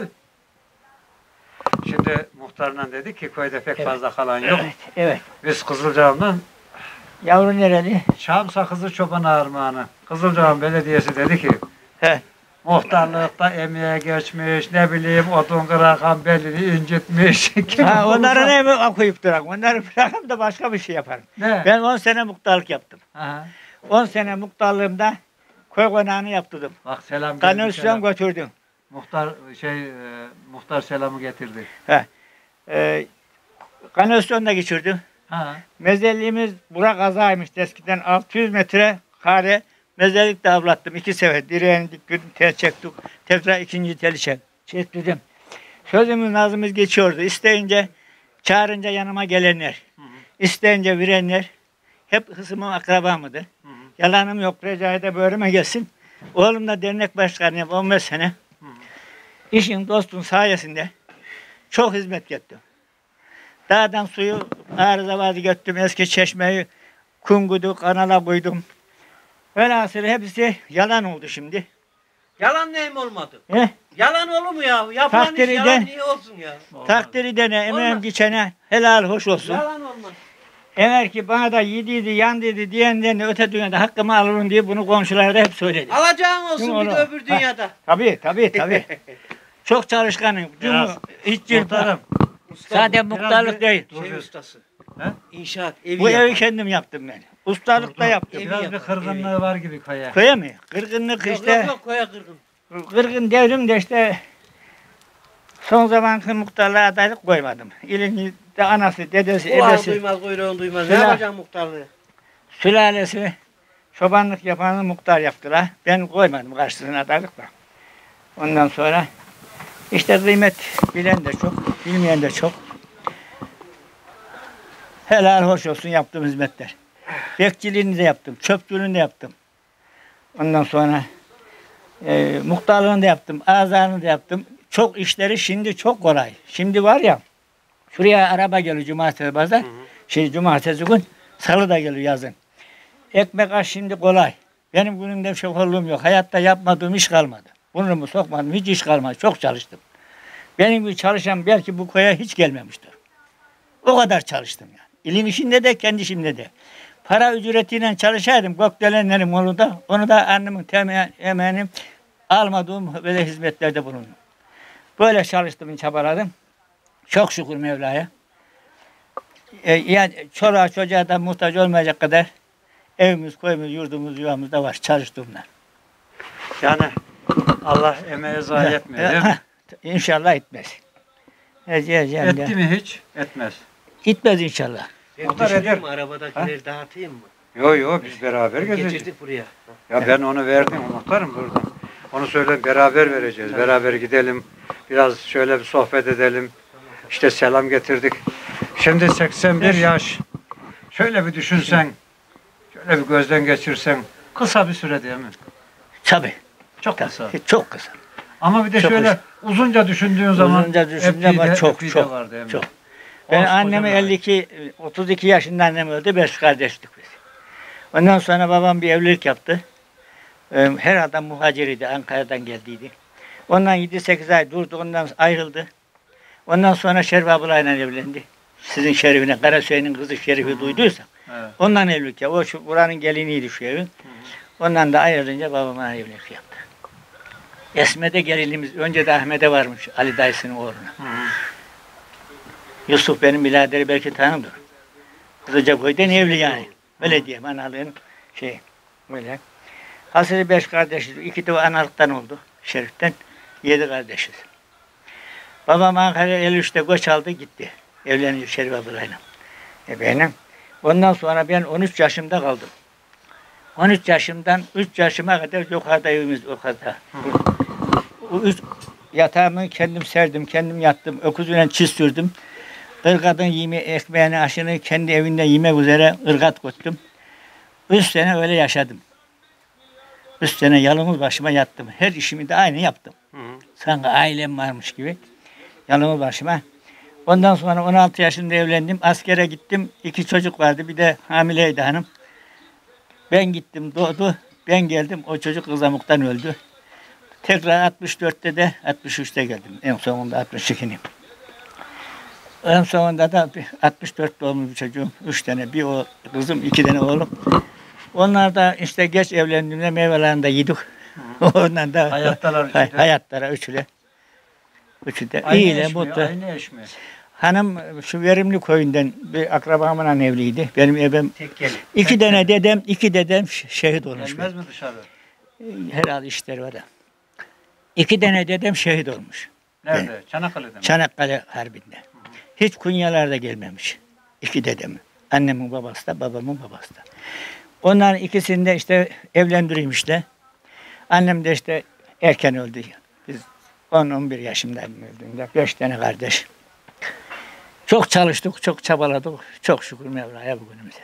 Şimdi muhtarla dedik ki köyde pek Evet. fazla kalan yok. Evet. Biz Kızılcahamam'dan Yavru nereli? Çam Sakızı Çoban Armağanı. Kızılcahamam Belediyesi dedi ki He. muhtarlıkta emeğe geçmiş, ne bileyim odun kırakan belini incitmiş. Kim Ha, onları olursa- ne mi okuyup durak? Onları bırakıp da başka bir şey yaparım. Ne? Ben 10 sene muhtarlık yaptım. Aha. 10 sene muhtarlığımda köy konağını yaptırdım. Bak selam geldi. Kanalizasyon götürdüm. Muhtar selamı getirdi. Kanalizasyonda geçirdim. Ha. Mezelliğimiz bura kazaymış eskiden 600 metre kare mezellik de avlattım 2 sefer. Direğini diktim, tel çektik. Tekrar ikinci teli çektirdim. Sözümüz nazımız geçiyordu. İsteyince çağırınca yanıma gelenler. İsteyince verenler hep hısımın akrabamıdır. Hı hı. Yalanım yok. Recai de böğrüme gelsin. Oğlum da dernek başkanıyım 15 sene. Hı. İşin dostun sayesinde çok hizmet ettim. Dağdan suyu arıza vardı götürdüm. Eski çeşmeyi kungudu, kanala koydum. Velhasıl hepsi yalan oldu şimdi. Yalan neyim olmadı? He? Yalan olur mu ya? Yapılan iş Takdiri yalan de- niye olsun ya? Takdiri dene, emeğim Olmaz. geçene helal hoş olsun. Yalan olmaz. Eğer ki bana da yediydi, yandıydı diyenden de öte dünyada hakkımı alırım diye bunu komşular da hep söyledi. Alacağın olsun Değil mi bir de oğlum? öbür dünyada. Tabii. Çok çalışkanım. Biraz Hiç Muhtarım. Zaten muhtarlık değil. Dur Şey bir- ustası. He? İnşaat, evi Bu yapan. evi kendim yaptım ben. Ustalık da yaptım. Evi Biraz bir yapan, kırgınlığı var gibi köye. Köye mi? Kırgınlık Yok işte. yok koya kırgın. Kırgın devrim de işte son zamanki muhtarlığa adaylık koymadım. İlin de anası, dedesi, Kulağın ebesi, duymaz, kuyruğun duymaz. Ne Silah. yapacaksın muhtarlığı? sülalesi çobanlık yapanı muhtar yaptılar. Ben koymadım karşısına adaylık da. Ondan sonra işte kıymet bilen de çok, bilmeyen de çok. Helal hoş olsun yaptığım hizmetler. Bekçiliğini de yaptım, çöpçülüğünü de yaptım. Ondan sonra muhtarlığını da yaptım, azarını da yaptım. Çok işleri şimdi çok kolay. Şimdi var ya, şuraya araba geliyor cumartesi pazar. Cumartesi gün, salı da geliyor yazın. Ekmek aş şimdi kolay. Benim günümde şoförlüğüm yok. Hayatta yapmadığım iş kalmadı. Burnumu sokmadım, hiç iş kalmadı. Çok çalıştım. Benim gibi çalışan belki bu köye hiç gelmemiştir. O kadar çalıştım yani. İlim işinde de kendi işimde de. Para ücretiyle çalışaydım gökdelenlerim yolunda. Onu da annemin emeğini almadığım böyle hizmetlerde bulundum. Böyle çalıştım, çabaladım. Çok şükür Mevla'ya. Yani çoluğa çocuğa da muhtaç olmayacak kadar evimiz, koyumuz, yurdumuz, yuvamız da var çalıştığımlar. Yani Allah emeğe zayi etmiyor değil mi? İnşallah etmez. Etti mi hiç? Etmez. Gitmez inşallah. Muhtar eder. Arabadakileri dağıtayım mı? Yo biz beraber gezeceğiz. Getirdik buraya. Ya ben onu verdim muhtarım buradan. Onu söyle beraber vereceğiz. Beraber gidelim. Biraz şöyle bir sohbet edelim. İşte selam getirdik. Şimdi 81 yaş. Şöyle bir düşünsen, şöyle bir gözden geçirsen kısa bir süre değil mi? Tabii. Çok kısa. Çok kısa. Ama bir de Çok şöyle uzunca düşündüğün zaman Uzunca düşünce ama çok var değil mi? çok. Ben Olsun annemi kocaman. 32 yaşında annem öldü. 5 kardeştik biz. Ondan sonra babam bir evlilik yaptı. Her adam muhaciriydi. Ankara'dan geldiydi. Ondan 7-8 ay durdu. Ondan ayrıldı. Ondan sonra Şerif ablayla evlendi. Sizin Şerif'ine, Karasöy'ün kızı Şerif'i duyduysa. Evet. Ondan evlilik yaptı. O şu buranın geliniydi şu evin. Ondan da ayrılınca babama evlilik yaptı. Esme'de gelinimiz, önce de Ahmet'e varmış Ali dayısının oğluna. Yusuf benim biraderi belki tanımdır. Kızılcakoy'dan evli yani. Öyle diyeyim analığın böyle. Hasılı 5 kardeşiz. 2 de o analıktan oldu. Şerif'ten 7 kardeşiz. Babam Ankara'ya 53'te göç aldı gitti. Evleniyor Şerif ablayla. Benim. Ondan sonra ben 13 yaşımda kaldım. 13 yaşımdan 3 yaşıma kadar yukarıda evimiz o kadar. Yatağımı kendim serdim, kendim yattım. Öküzüyle çiz sürdüm. Irgatın ekmeğini, aşını kendi evinde yemek üzere ırgat koydum. 3 sene öyle yaşadım. 3 sene yalnız başıma yattım. Her işimi de aynı yaptım. Sanki ailem varmış gibi. Yalnız başıma. Ondan sonra 16 yaşında evlendim. Askere gittim. 2 çocuk vardı. Bir de hamileydi hanım. Ben gittim doğdu. Ben geldim. O çocuk kızamıktan öldü. Tekrar 64'te de 63'te geldim. En sonunda 62'nim. En sonunda da 64 doğumlu bir çocuğum. 3 tane. Bir o kızım, 2 tane oğlum. Onlar da işte geç evlendiğimde meyvelerini yedik. Ondan da Hayattalar üçü de. hayattalar üçüyle. Üçü de Aynı iyiyle eş mi? mutlu. Aynı eş mi? Hanım şu Verimli köyünden bir akrabamla evliydi. Benim evim Tek gelin. 2 dedem şehit olmuş. Gelmez mi dışarı? Herhalde işleri var da. 2 tane dedem şehit olmuş. Nerede? Çanakkale'de mi? Çanakkale Harbi'nde. Hiç kunyalarda gelmemiş. 2 dedem. Annemin babası da babamın babası da. Onların ikisini de işte evlendireyim işte. Annem de işte erken öldü. Biz 10-11 yaşındaydım öldüğümde. 5 tane kardeş. Çok çalıştık, çok çabaladık. Çok şükür Mevla'ya bugünümüze.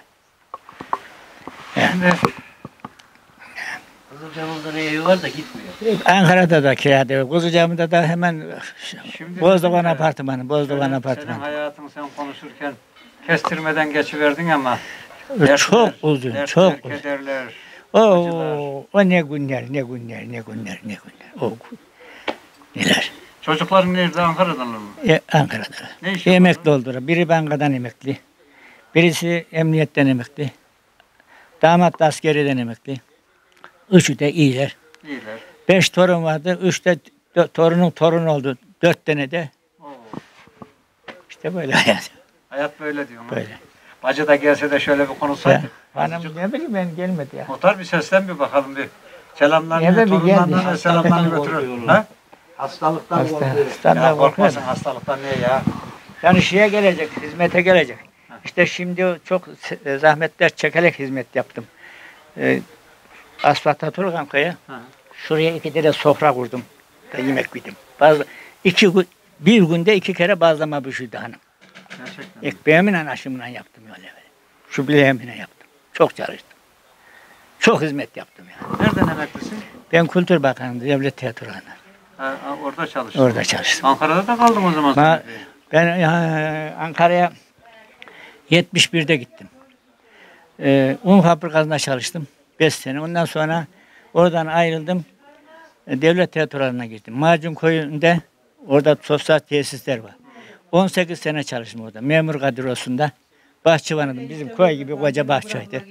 Şimdi Kızılcamam'da ne evi var da gitmiyor. Ankara'da da kirada. Kuzucam'da da hemen Şimdi Bozdoğan dedim ya, apartmanı, Bozdoğan senin apartmanı. hayatını sen konuşurken kestirmeden geçiverdin ama Çok uzun, dertler, çok uzun. kederler, O ne günler, ne günler, ne günler, ne günler. O neler. çocukların nerede? Ankara'dalar mı? Ankara'da. Ne iş Emekli oldular. Biri bankadan emekli. Birisi emniyetten emekli. Damat da askeriden emekli. Üçü de iyiler. İyiler. 5 torun vardı. 3 de torunun torunu oldu. 4 tane de. Oo, İşte böyle hayat. hayat böyle diyor. Böyle. Bacı da gelse de şöyle bir konuşsaydı. Hanım ne bileyim ben gelmedi ya. Muhtar bir seslen bir bakalım bir. Selamlarını, Ya da bir torunlarına geldi. da selamlarını götürür. korkuyorlar. Ha? Hastalıktan Hasta, korkuyor. Ya hastadan korkmasın korkuyor. hastalıktan ne ya? Yani şeye gelecek, hizmete gelecek. İşte şimdi çok zahmetler çekerek hizmet yaptım. Asfalt Aturkankaya. Hı. Şuraya 2 tane sofra kurdum. Da yemek yedim. Bir günde 2 kere bazlama pişirdi hanım. Gerçekten. Ekmeğimle aşımla yaptım öyle böyle. Şu bileğimle yaptım. Çok çalıştım. Çok hizmet yaptım yani. Nereden emeklisin? Ben Kültür Bakanı, Devlet Tiyatroğu'na. Orada çalıştın. Orada çalıştım. Ankara'da da kaldım o zaman. Ma- sen. Ben Ankara'ya 71'de gittim. Un fabrikasında çalıştım 5 sene. Ondan sonra oradan ayrıldım. Devlet tiyatrolarına gittim. Macun Köyü'nde orada sosyal tesisler var. 18 sene çalıştım orada. Memur kadrosunda. Bahçıvanıydım. Bizim köy gibi koca bahçeydi.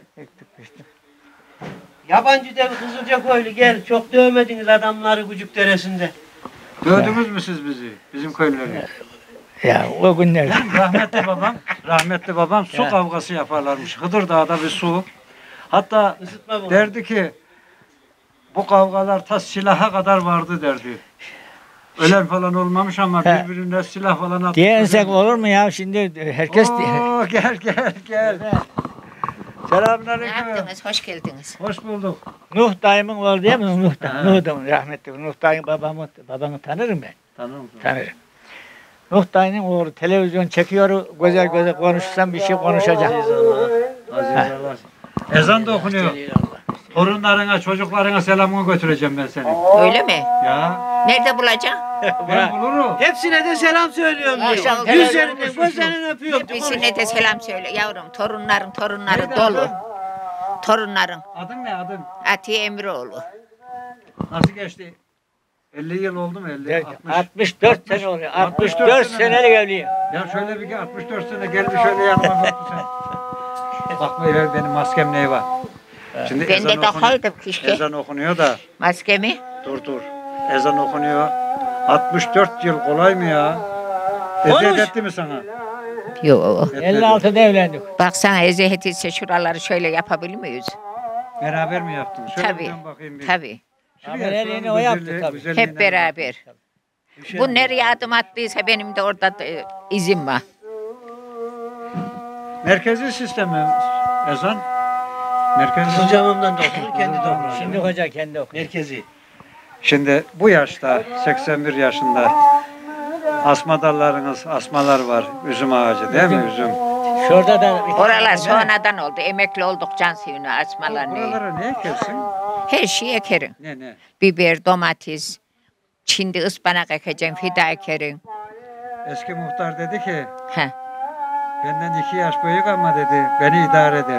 Yabancı dev Kızılcaköylü gel. Çok dövmediniz adamları Gucuk Deresi'nde. Dövdünüz mü siz bizi? Bizim köylüleri. Ya o günler. Rahmetli babam su Ya. kavgası yaparlarmış. Hıdır Dağ'da bir su. Hatta Isıtma bunu. derdi ki Bu kavgalar ta silaha kadar vardı derdi. Ölen falan olmamış ama He. birbirine silah falan atıyor. Diyensek olur mu ya şimdi herkes Oo, gel. Ne Selamünaleyküm. yaptınız? Hoş geldiniz. Hoş bulduk. Nuh dayımın oğlu değil mi? Nuh Ha. dayım rahmetli. Nuh dayım babanı tanırım ben. Tanıyorum. Tanırım. Nuh dayının oğlu televizyon çekiyor, güzel konuşsam bir şey konuşacak. Ezan da okunuyor. Torunlarına, çocuklarına selamını götüreceğim ben seni. Öyle mi? Ya Nerede bulacağım? ben bulurum. Hepsine de selam söylüyorum diyor. Akşam Yüzlerinden, gözlerinden öpüyorum. Hepsine de selam söyle yavrum. Torunları dolu. Torunların. Adın ne adın? Atiye Emroğlu. Nasıl geçti? 50 yıl oldu mu 50? 60. 64 sene oluyor. 64 64 sene. senelik evliyim. Ya şöyle bir 64 sene gelmiş şöyle yanıma baktı sen. Bakma ver benim maskem neye var? Şimdi Ben de takaydım keşke. ezan okunuyor da Maskemi. dur. Ezan okunuyor. 64 yıl kolay mı ya? Eziyet etti mi sana? Yok. Etmedi. 56'da evlendik. Baksana eziyet etse şuraları şöyle yapabilir miyiz? Beraber mi yaptın? Şöyle Tabii. bir dön bakayım bir. Tabii. Şuraya, Ama şuranın elini o yaptı güzelliği- tabii. güzelliğine Hep beraber. Bu nereye adım attıysa benim de orada da, izim var. Merkezi sistemi ezan. Merkezi. Camımdan da okur, kendi de okur. Şimdi hoca kendi okuyor. Merkezi. Şimdi bu yaşta 81 yaşında asma dallarınız, asmalar var. Üzüm ağacı değil mi? Üzüm. Şurada da Oralar sonradan oldu. Emekli olduk can suyunu açmalar ne? Buralara ne ekersin? Her şeyi ekerim. Ne? Biber, domates, şimdi ıspanak ekeceğim, fida ekerim. Eski muhtar dedi ki Heh. benden 2 yaş büyük ama dedi beni idare eder.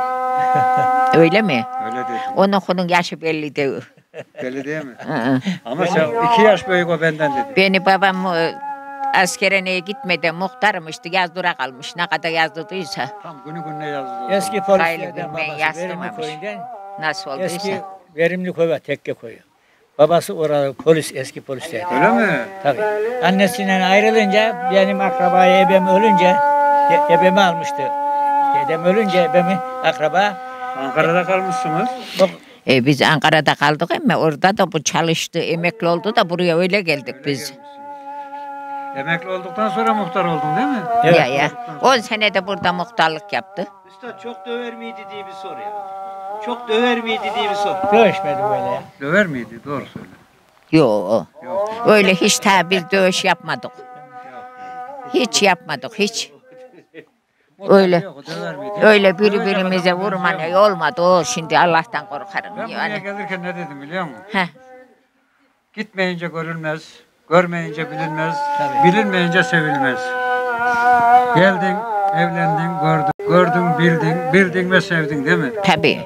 Öyle mi? Öyle dedi. Onun yaşı belli değil. Belli değil mi? Hı hı. Ama sen 2 yaş büyük o benden dedi. Beni babam askerine gitmeden muhtarmıştı. Yazdıra kalmış. Ne kadar yazdırdıysa. Tam gününe yazdı. eski Gayrı polislerden bilmeyen babası Verimli yaslamamış. köyünden Nasıl olduysa. eski Verimli köy var Tekke köyü. Babası orada polis eski polislerdi. Öyle mi? Tabii. Annesinden ayrılınca benim akrabayı ebem ölünce ebemi almıştı. Dedem ölünce ebemi akraba Ankara'da kalmışsınız. Biz Ankara'da kaldık ama orada da bu çalıştı. Emekli oldu da buraya öyle geldik biz. Emekli olduktan sonra muhtar oldun değil mi? Evet. Ya. 10 sene de burada muhtarlık yaptı. Üstad çok döver miydi diye bir sor ya. Çok döver miydi diye bir sor. dövüşmedi böyle ya. Döver miydi? Doğru söyle. Yok. Yok. Öyle hiç tabi dövüş yapmadık. Hiç yapmadık hiç. Öyle. Yok, döver miydi? Öyle Dövecek birbirimize adam vurma benziyor ne mu? olmadı o şimdi Allah'tan korkarım Ben buraya yani. gelirken ne dedim biliyor musun? Heh. Gitmeyince görülmez, görmeyince bilinmez, Tabii. bilinmeyince sevilmez. Geldin, evlendin, gördün, bildin ve sevdin değil mi? Tabii.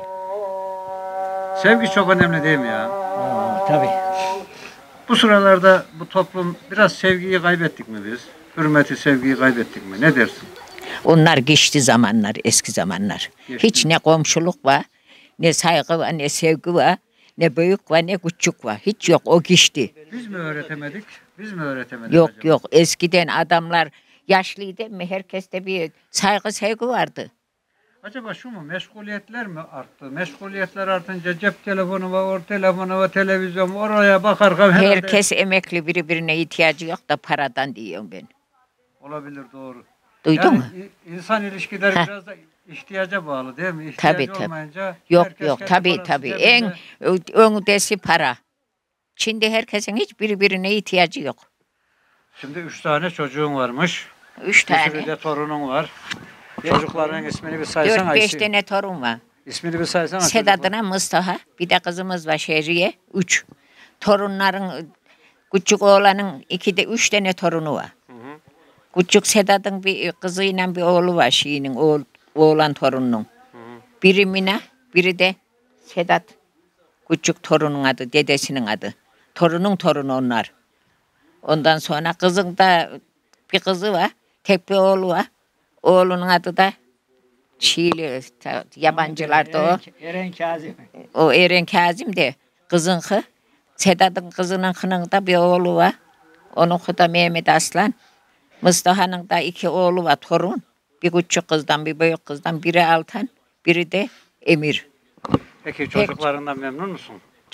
Sevgi çok önemli değil mi ya? Tabii. Bu sıralarda bu toplum biraz sevgiyi kaybettik mi biz? Hürmeti, sevgiyi kaybettik mi? Ne dersin? Onlar geçti zamanlar, eski zamanlar. Geçti. Hiç ne komşuluk var, ne saygı var, ne sevgi var, ne büyük var, ne küçük var. Hiç yok, o geçti. Biz mi öğretemedik? Biz mi öğretemedik Yok acaba? yok, eskiden adamlar yaşlıydı mı herkeste bir saygı sevgi vardı. Acaba şu mu? Meşguliyetler mi arttı? Meşguliyetler artınca cep telefonu var, or telefonu var, televizyon var, oraya bakar. Herhalde... Herkes emekli, birbirine ihtiyacı yok da paradan diyorum ben. Olabilir, doğru. Duydun Yani mu? insan ilişkileri Heh. biraz da ihtiyaca bağlı değil mi? İhtiyacı Tabii. olmayınca Yok herkes yok, kendi tabii parası tabii. cebinde. En öndesi para. Şimdi herkesin hiç birbirine ihtiyacı yok. Şimdi 3 tane çocuğun varmış. 3 Bir sürü tane. de torunun var. Çocukların ismini bir saysan 4-5 Ayşe. tane torun var. İsmini bir saysan Ayşe. Sedat'ına Mustafa, bir de kızımız var Şehriye, 3. Torunların, küçük oğlanın 3 tane torunu var. Küçük Sedat'ın bir kızıyla bir oğlu var şeyinin, oğlan torununun. Biri Mina, biri de Sedat. Küçük torunun adı, dedesinin adı. Torunun torunu onlar. Ondan sonra kızın da bir kızı var, tek bir oğlu var. Oğlunun adı da Şiili, yabancılarda o. Eren Kazım. O Eren Kazım de kızın kı. Sedat'ın kızının kınında bir oğlu var. Onun kı da Mehmet Aslan. Mustafa'nın da 2 oğlu var torun. Bir küçük kızdan bir büyük kızdan. Biri Altan, biri de Emir. Peki çocuklarından memnun musun?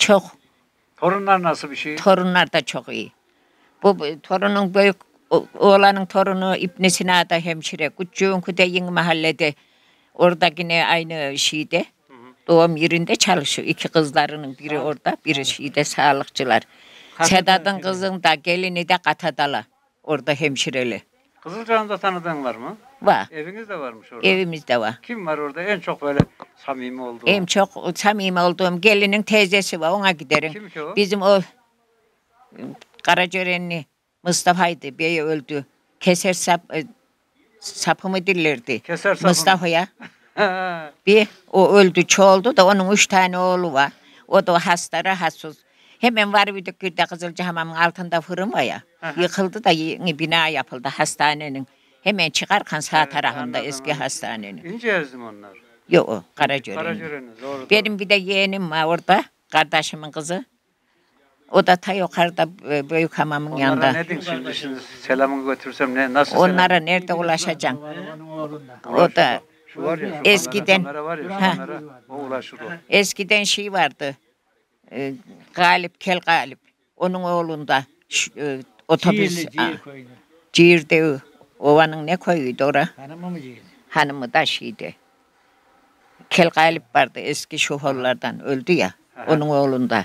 Çok. Torunlar nasıl bir şey? Torunlar da çok iyi. Bu torunun büyük oğlanın torunu İbn Sina'da hemşire. Küçüğünkü de yeni mahallede. Orada yine aynı şeyde. Doğum yerinde çalışıyor. İki kızlarının biri orada, biri şeyde sağlıkçılar. Sedat'ın kızın da gelini de Katadala. Orada hemşireli. Kızılcahamam'da tanıdığın var mı? Var. Eviniz de varmış orada. Evimizde var. Kim var orada en çok böyle samimi olduğu? En çok samimi olduğum gelinin teyzesi var. Ona giderim. Kim ki o? Bizim o Karacörenli Mustafa'ydı. Bey öldü. Keser sapı mı dillerdi? Keser sapı mı? Mustafa'ya. Ha, Bir o öldü çoğuldu da onun 3 tane oğlu var. O da hasta rahatsız. Hemen var bir de Kızılcahamam'ın altında fırın var ya. Yıkıldı da yeni bina yapıldı hastanenin. Hemen çıkarken sağ tarafında anladım, eski anladım. hastanenin. İnce Erzim onlar. Yok o Karacörenli. Karacören'in doğru. Benim bir de yeğenim var orada. Kardeşimin kızı. O da ta yukarıda büyük hamamın Onlara yanında. ne diyeyim şimdi selamını götürsem ne nasıl Onlara nerede ulaşacağım? O da Şu var ya şu eskiden- kamera var ya şu Ha. kamera o ulaşır o. eskiden şey vardı. Galip, Kel Galip. Onun oğlunda otobüs. Ciğerli, ciğer koydu. Ciğirde ovanın ne koyuydu ora? Hanımı mı ciğer? Hanımı da şeydi. Kel Galip vardı eski şoförlerden öldü ya. Onun oğlunda.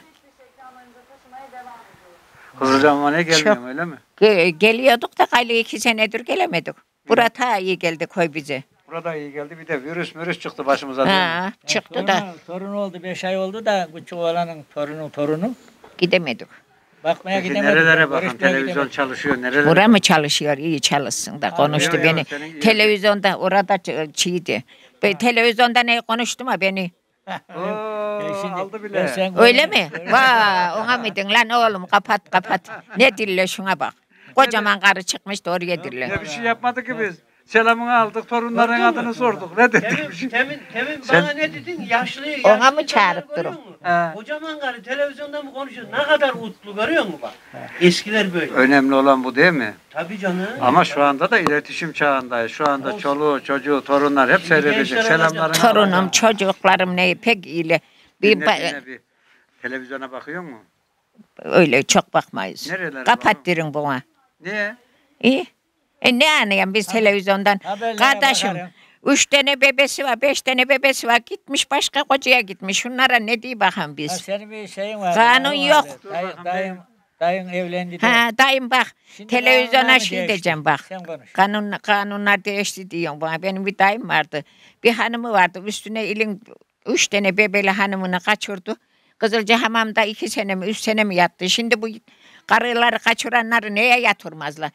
Kızılcahamam'a gelmiyorum öyle mi? Geliyorduk da gayrı 2 senedir gelemedik. Bura ta iyi geldi koy bize. Burada iyi geldi bir de virüs çıktı başımıza. değil mi? Ha, çıktı da Torunu oldu 5 ay oldu da küçük oğlanın torunu. gidemedik. Bakmaya Peki gidemedik. nerelere bakın görüşmeye televizyon gidemedik. çalışıyor nerelere? Bura mı çalışıyor? İyi çalışsın da konuştu yok, beni. yok, senin iyi- Televizyonda orada çiğdi. Televizyonda ne konuştu mu beni? Oo, Şimdi aldı bile. ben sen Öyle mi? Vay ona mıydın lan oğlum kapat. Ne dille şuna bak. Kocaman karı çıkmıştı oraya dille. Ne bir şey yapmadı ki biz. Selamını aldık torunların adını sorduk. Ne dedik? Temin Sen- bana ne dedin? Yaşlı Ona mı insanlar çağırıp görüyor durun? musun? He. Kocaman karı televizyonda mı konuşuyor? Ne kadar utlu görüyor musun bak? Eskiler böyle. Önemli olan bu değil mi? Tabii canım. Ama şu anda da iletişim çağındayız. Şu anda çoluğu, çocuğu, torunlar hep seyredecek. gençler Selamlarını Torunum, alacağım. çocuklarım ne pek iyi. Dinle bir. Televizyona bakıyor mu? Öyle çok bakmayız. Nerelere Kapat derin buna. Niye? İyi. Ne anlayayım biz televizyondan? haberlere Kardeşim bakarım. 3 tane bebesi var, 5 tane bebesi var. Gitmiş başka kocaya gitmiş. Şunlara ne diye bakalım Ha, biz? senin bir şeyin var. Kanun vardı. yok. Dayın evlendi de. Ha dayım bak. Şimdi Televizyona kanunlar şey değişti. diyeceğim bak. Sen konuş. Kanunlar değişti diyorum bana. Benim bir dayım vardı. Bir hanımı vardı. Üstüne ilin 3 tane bebeli hanımını kaçırdı. Kızılcahamam'da 2 sene mi 3 sene mi yattı. Şimdi bu karıları kaçıranları neye yatırmazlar?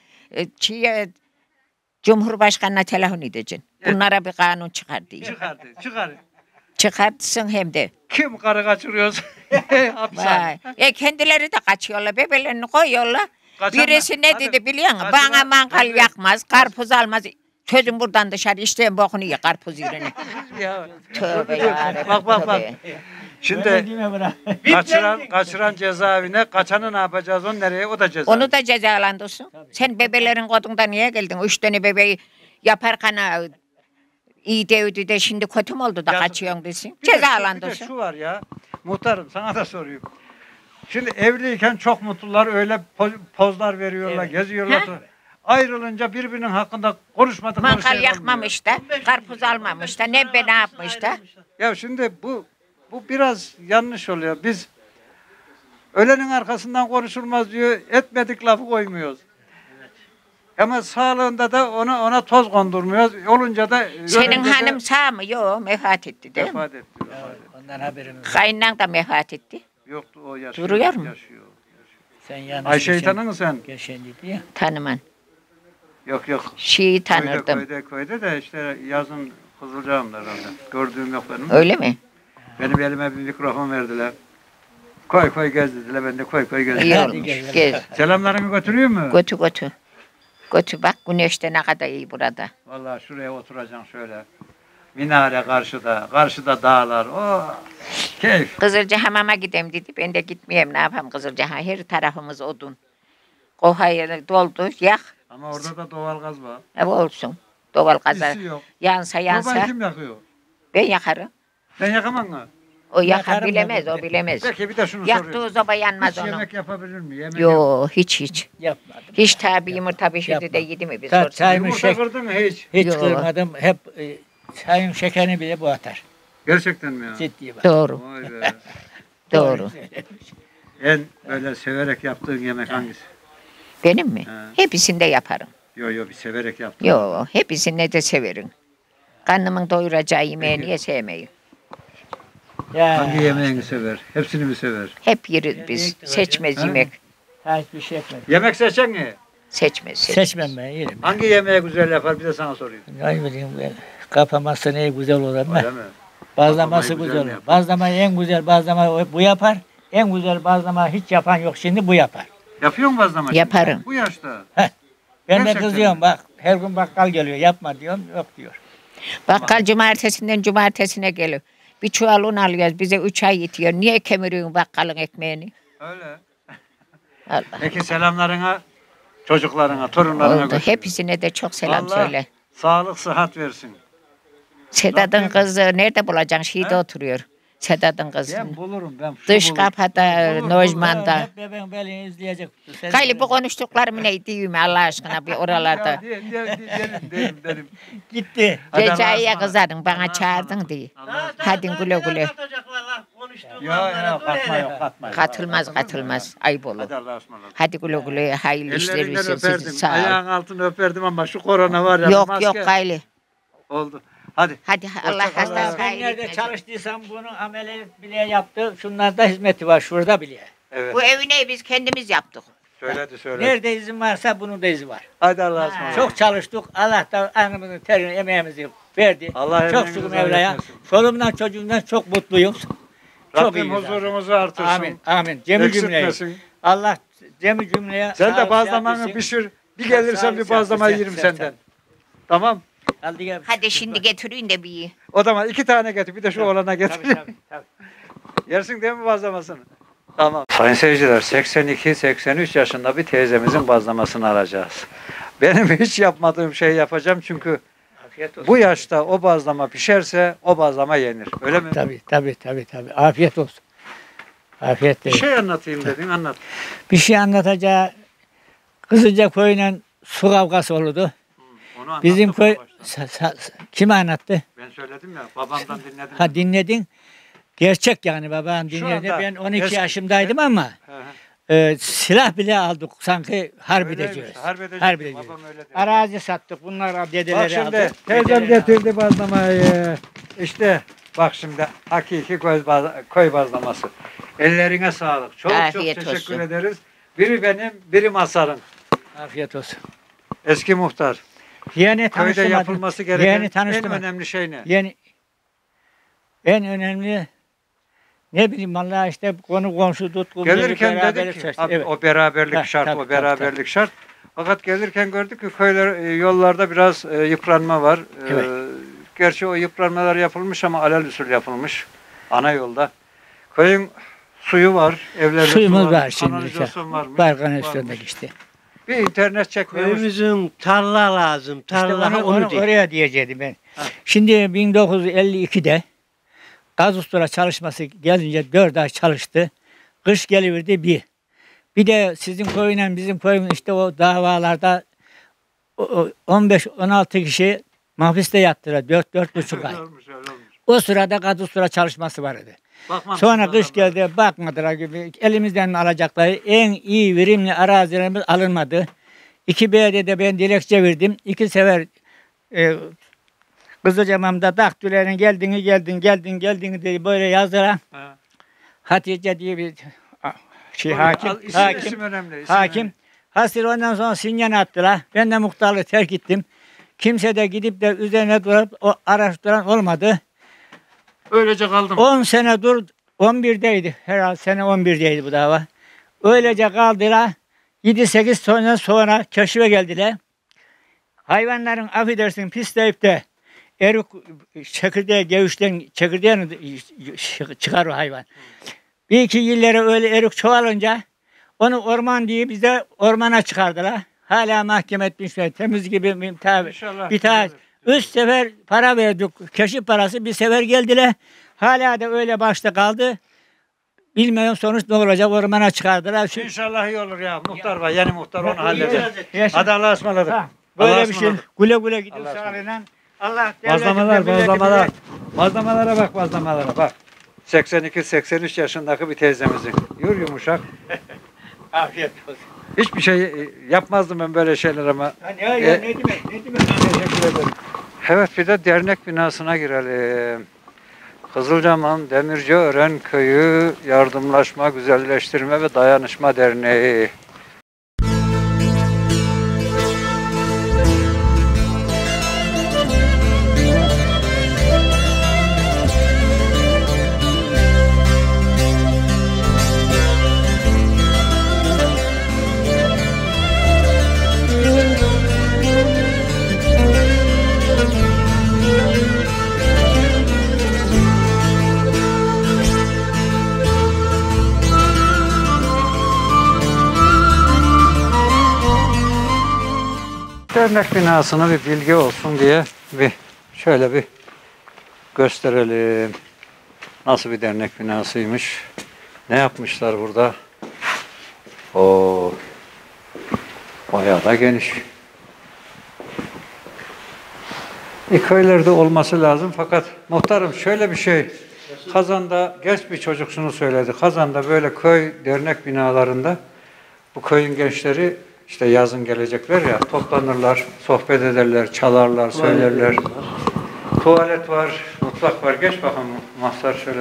Cumhurbaşkanına telefon edeceksin. Bunlara bir kanun çıkar diye. Çıkar. Çıkartsın hem de. Kim karı kaçırıyorsa hapishane. Vay. Kendileri de kaçıyorlar. Bebelerini koyuyorlar. Kaçanlar- Birisi ne Hadi, dedi biliyor musun? kaçıran- Bana mangal hadi. yakmaz, karpuz almaz. Çözün buradan dışarı isteyen bokunu ye karpuz yerine. Ya. Tövbe ya. Bak. Şimdi Öyle değil mi bırak? kaçıran cezaevine, kaçanı ne yapacağız onu nereye? O da ceza. Onu da cezalandırsın. Sen bebelerin kodunda niye geldin? 3 tane bebeği yaparken iyi de de şimdi kötü mü oldu da Yazık. kaçıyorsun desin. Bir de Cezalandırsın. şu var ya. Muhtarım sana da soruyorum. Şimdi evliyken çok mutlular öyle pozlar veriyorlar, geziyorlar. Ha? Ayrılınca birbirinin hakkında konuşmadıkları Mangal şey kalmıyor. yakmamış da, karpuz almamış da, ne be ne yapmış da. Ya şimdi bu biraz yanlış oluyor. Biz ölenin arkasından konuşulmaz diyor. Etmedik lafı koymuyoruz. Ama sağlığında da ona toz kondurmuyoruz. Olunca da Senin ölünce de hanım sağ mı? Yok, vefat etti değil mi? vefat etti. Ondan haberim yok. Kayınan da vefat etti. Yoktu o yaşıyor. Duruyor mu? Yaşıyor. Sen yanlış Ayşe'yi geçen- tanır mısın sen? Geçen dedi ya. Tanımam. Yok. Şeyi tanırdım. Köyde de işte yazın Kızılcahamam'da herhalde. Gördüğüm yok benim. Öyle mi? Benim elime bir mikrofon verdiler. Koy gez dediler. Ben de koy İyi gezdim. olmuş. Gez. Selamlarını götürüyor mu? Götü. Götü bak güneşte ne kadar iyi burada. Vallahi şuraya oturacaksın şöyle. Minare karşıda dağlar. Oh, keyif. Kızılcahamam'a gideyim dedi. Ben de gitmeyeyim ne yapayım Kızılcahamam. Her tarafımız odun. Kohayı doldu yak. Ama orada da doğal gaz var. Ne olsun. Doğal gaza. İşi yok. Yansa Sobayı yansa kim yakıyor? ben yakarım. Sen yakamam mı? O yakar Yakarım bilemez, da o bilemez. Peki bir de şunu Yaktığı soruyorum. soba yanmaz Hiç onun. yemek yapabilir mi? Yemek Yo hiç. Yapmadım. Hiç tabi yumurta pişirdi de Yapmadım. yedi mi bir Ta- sorsan. çayımı Yumurta şek- kırdın mı hiç? Hiç Yok. kırmadım. Hep çayın şekerini bile bu atar. Gerçekten mi ya? Ciddi bak. Doğru, Vay be. doğru. En böyle severek yaptığın yemek hangisi? Benim mi? He. Hepsinde yaparım. Yo bir severek yaptığın. Yo hepsini de severim. Karnımın doyuracağı yemeği niye sevmeyi? Ya. Hangi yemeğini sever? Hepsini mi sever? Hep yeriz biz. Seçmez Ha? yemek. Hiçbir şey etmedim. Yemek seçen mi? Seçmez. Seçmem ben yerim. Hangi yemeği güzel yapar bir de sana sorayım. Ne bileyim ben. Kapaması ne güzel olur ama. Öyle mi? Bazlaması Kapamayı güzel mi olur. yapar? Bazlama en güzel bazlama bu yapar. En güzel bazlama hiç yapan yok şimdi bu yapar. Yapıyor mu bazlama? Yaparım. Bu yaşta. Ben de Gerçekten kızıyorum mi? bak. Her gün bakkal geliyor yapma diyorum yok diyor. Bakkal cumartesinden cumartesine geliyor. Bir çuval un alıyoruz. Bize 3 ay yetiyor. Niye kemiriyorsun bakkalın ekmeğini? Öyle. Allah. Peki selamlarına, çocuklarına, torunlarına Oldu. götür. Hepsine de çok selam Vallahi söyle. Sağlık, sıhhat versin. Sedat'ın kızı nerede bulacaksın? Şeyde oturuyor. Sedat'ın kızı. Ben bulurum ben. şu Dış bulurum. kapıda, Nojman'da. Hep bebeğin belini izleyecek. Sen- Gayli bu konuştuklarım ne diyeyim Allah aşkına bir oralarda. Ya, derim. Gitti. Hadi Allah'a Recai'ye ısmarladık. kızardın bana çağırdın diye. Hadi güle güle. Ya katma yok katma. Katılmaz. Ayıp olur. Hadi Allah'a ısmarladık. Hadi güle güle. Hayırlı işler Ellerinden versin sizi. öperdim. Sağ ol. Ayağın altını öperdim ama şu korona var ya. Yok maske yok gayli. oldu. Hadi. Hadi Allah Hoşça kal. hasta Sen hayırlı nerede etmesin. çalıştıysan bunu ameliyat bile yaptı. Şunlarda hizmeti var şurada bile. Evet. Bu evini biz kendimiz yaptık. Söyledi. Nerede izin varsa bunun da izi var. Hadi Allah'a ısmarladık. Çok çalıştık. Allah da anımızın terini, emeğimizi verdi. Allah çok emeğinizi şükür zayi Mevla'ya. etmesin. Çoluğumdan çocuğumdan çok mutluyum. Çok Rabbim iyiyiz. huzurumuzu artırsın. Amin. Amin. Cemil cümleyi. Eksiltmesin. Allah cemil cümleye. Sen de sağlık, bazlamanı sıhhat versin. pişir. Bir gelirsen bir bazlama yerim senden. Tamam. Hadi gel. Hadi şimdi getirin de bir. O zaman 2 tane getir. Bir de şu oğlana getir. Tabii. Yersin değil mi bazlamasını? Tamam. Sayın seyirciler 82-83 yaşında bir teyzemizin bazlamasını alacağız. Benim hiç yapmadığım şeyi yapacağım çünkü Afiyet olsun. bu yaşta o bazlama pişerse o bazlama yenir. Öyle mi? Tabii. Afiyet olsun. Afiyet Bir değil. şey anlatayım dedin anlat. Bir şey anlatacağı Kızılca köyüyle su kavgası oldu. Onu anlattım Bizim köy başta. kime anlattı? Ben söyledim ya babamdan dinledim. Ha dinledin. Gerçek yani babam Şu dinledi. anda Ben 12 eski- yaşımdaydım ama Hı hı. silah bile aldık sanki harp Öyleymiş, edeceğiz. harp edeceğiz. Harp edeceğiz. Babam öyle dedi. Arazi sattık. Bunlar dedeleri Bak şimdi aldı. teyzem Dedeleri getirdi bazlamayı. İşte bak şimdi hakiki köy bazlaması. Ellerine sağlık. Çok Afiyet teşekkür olsun. ederiz. Biri benim, biri Masar'ın. aldı. Afiyet olsun. Eski muhtar. Yeni Köyde tanıştırmadım. yapılması gereken Yeni en tanıştırmadım. önemli şey ne? En önemli ne bileyim vallahi işte konu komşu tutku. Gelirken beraber dedik ki çalıştık. abi, Evet. o beraberlik Ha, şart, tabii, o beraberlik tabii. şart. Fakat gelirken gördük ki yollarda biraz yıpranma var. Evet. Gerçi o yıpranmalar yapılmış ama alelüsül yapılmış ana yolda. Köyün suyu var, evlerde Suyumuz su var şimdi. kanalizasyon varmış. Barkan varmış. üstündeki işte. Bir internet çekmiyormuş. Köyümüzün tarla lazım. İşte Tarla onu değil. oraya diyecektim ben. Ha. Şimdi 1952'de gaz ustura çalışması gelince 4 ay çalıştı. Kış geliverdi bir. Bir de sizin köyüyle bizim köyün işte o davalarda 15-16 kişi mahpiste yattılar. 4-4,5 ay. Öyle olmuş. O sırada gaz ustura çalışması vardı. Bakmam Sonra sizin kış adamlar. geldi bakmadılar gibi elimizden alacakları en iyi verimli arazilerimiz alınmadı. 2B'de de ben dilekçe verdim. 2 sefer Kızılcamam'da daktülerin geldin diye böyle yazdılar. Ha. Hatice diye bir Al, hakim. isim önemli. isim Hakim. önemli. Hasır ondan sonra sinyan attılar. Ben de muhtarlığı terk ettim. Kimse de gidip de üzerine durup o araştıran olmadı. Öylece kaldım. 10 sene dur 11'deydi. Herhalde sene 11'deydi bu dava. Öylece kaldılar. 7-8 sene sonra keşfe geldiler. Hayvanların affedersin pisleyip de erik çekirdeği gevişten çekirdeğini çıkar o hayvan. Bir iki yıllara öyle erik çoğalınca onu orman diye bize ormana çıkardılar. Hala mahkeme etmişler. Temiz gibi İnşallah. bir tane 3 sefer para verdik. Keşif parası bir sefer geldiler. Hala da öyle başta kaldı. Bilmiyorum sonuç ne olacak, ormana çıkardılar. İnşallah iyi olur ya. Muhtar var. Yeni muhtar onu halleder. Yaşa. Hadi Allah'a ısmarladık. Ha, Allah'a böyle bir şey. ısmarladık. Güle güle gidin Allah'a sağlığıyla. Allah Bazlamalar, devletimize, bazlamalar. milletimize- Bazlamalara bak, bazlamalara bak. 82-83 yaşındaki bir teyzemizin. Yumuşak. Afiyet olsun. Hiçbir şey yapmazdım ben böyle şeyler ama. Ha, ne demek, ne demek. Teşekkür ederim. Evet, bir de dernek binasına girelim. Kızılcahamam Demirciören Köyü Yardımlaşma, Güzelleştirme ve Dayanışma Derneği. Dernek binasına bir bilgi olsun diye şöyle bir gösterelim. Nasıl bir dernek binasıymış. Ne yapmışlar burada? O bayağı da geniş. Köylerde olması lazım fakat muhtarım şöyle bir şey. Kazan'da genç bir çocuk şunu söyledi. Kazan'da böyle köy dernek binalarında bu köyün gençleri işte yazın gelecekler ya, toplanırlar, sohbet ederler, çalarlar, söylerler. Tuvalet var, mutfak var. Geç bakalım Mahsar şöyle.